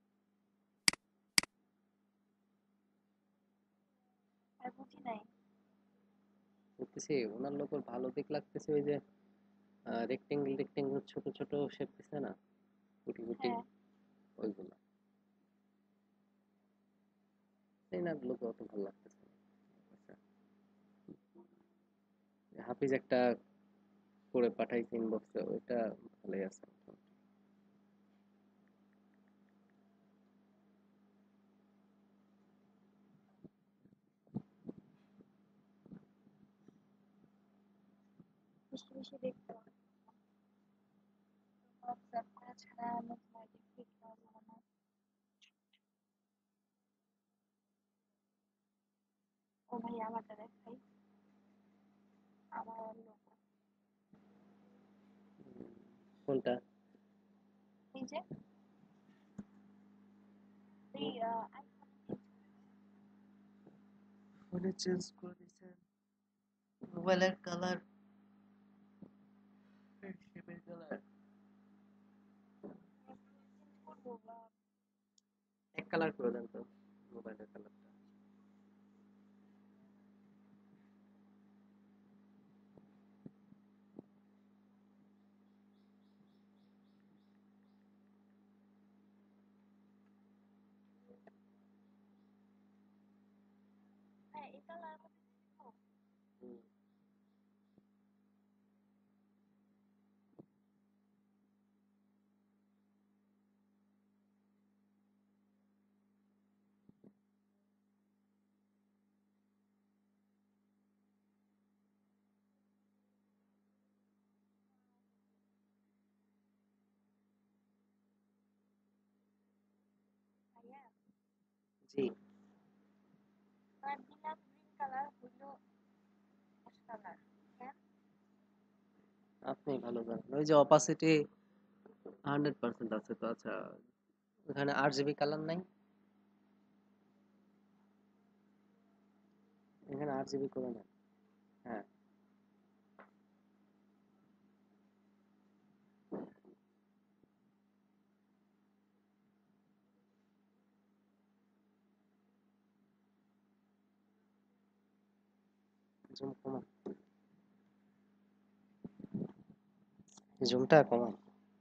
আর বুঝি নাই। বলতেছি ওনার লোগোর ভালো দিক লাগতেছে ওই যে রেক্টেঙ্গেল রেক্টেঙ্গেল ছোট ছোট শেপ দিছে না, গুটি গুটি, হ্যাঁ ওইগুলা। ইনার লোগো অত ভালো লাগতেছে না। আচ্ছা, হাফিজ একটা করে পাঠাইছে ইনবক্সে, ওইটা ভালোই আছে। বেশি বেশি দেখতে হবে। হোয়াটসঅ্যাপ করে ছাড়া নতুন আইডি ক্রিয়েট করা যাবে না। ও ভাই আমারটা দেখাই, আমার লোগো। কোনটা? এই যে এই আইফোন চেঞ্জ ফোনে চেঞ্জ করে দিছেন? মোবাইলের কালার, শেপের কালার চেঞ্জ করবো বা এক কালার করে দেন তো, মোবাইলের কালারটা। হ্যাঁ এই কালার মধ্যে দিব। হুম, ভাইয়া জি। আর দিলাম গ্রিন কালার হইলো অ্যাশ কালার। কেন? আপনি ভালো জানেন, ওই যে অপাসিটি হান্ড্রেড পার্সেন্ট আছে তো। আচ্ছা, ওখানে আর জিবি কালার নাই, এখানে আর জিবি করে নেন। হ্যাঁ, জুম কমান, জুমটা কমান।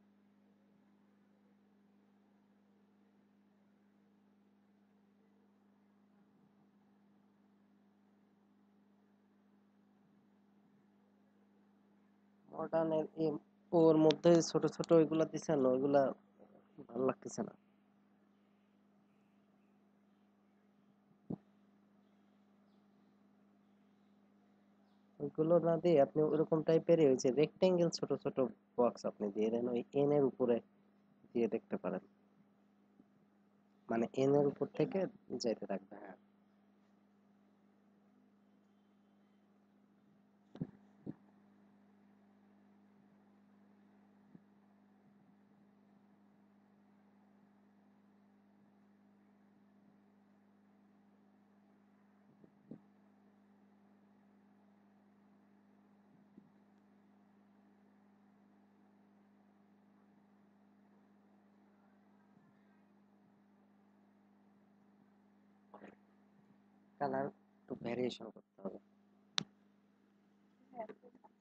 মডার্নের ওর মধ্যে ছোট ছোট ওইগুলা দিছেন, ওইগুলা ভালো লাগতেছে না। ওইগুলো না দিয়ে আপনি ওরকম টাইপেরই ওই যে রেক্টেঙ্গেল ছোট ছোট বক্স আপনি দিয়ে দেন, ওই এন এর উপরে দিয়ে দেখতে পারেন, মানে এন এর উপর থেকে যাইতে থাকবে। হ্যাঁ, কালার একটু ভ্যারিয়েশন করতে হবে। হ্যাঁ, ঠিক আছে।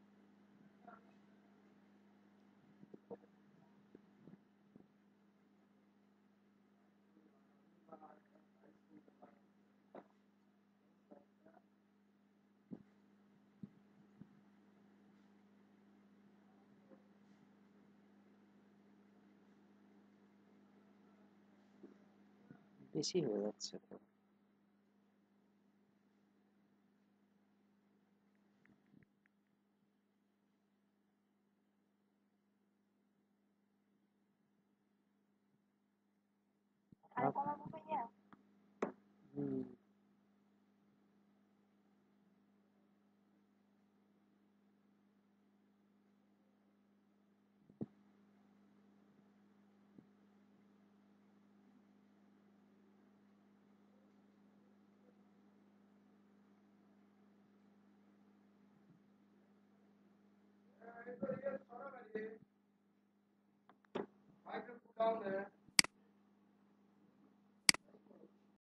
বেশি হয়ে যাচ্ছে তো। আর কমাবো ভাইয়া? হুম, Michael, put down there.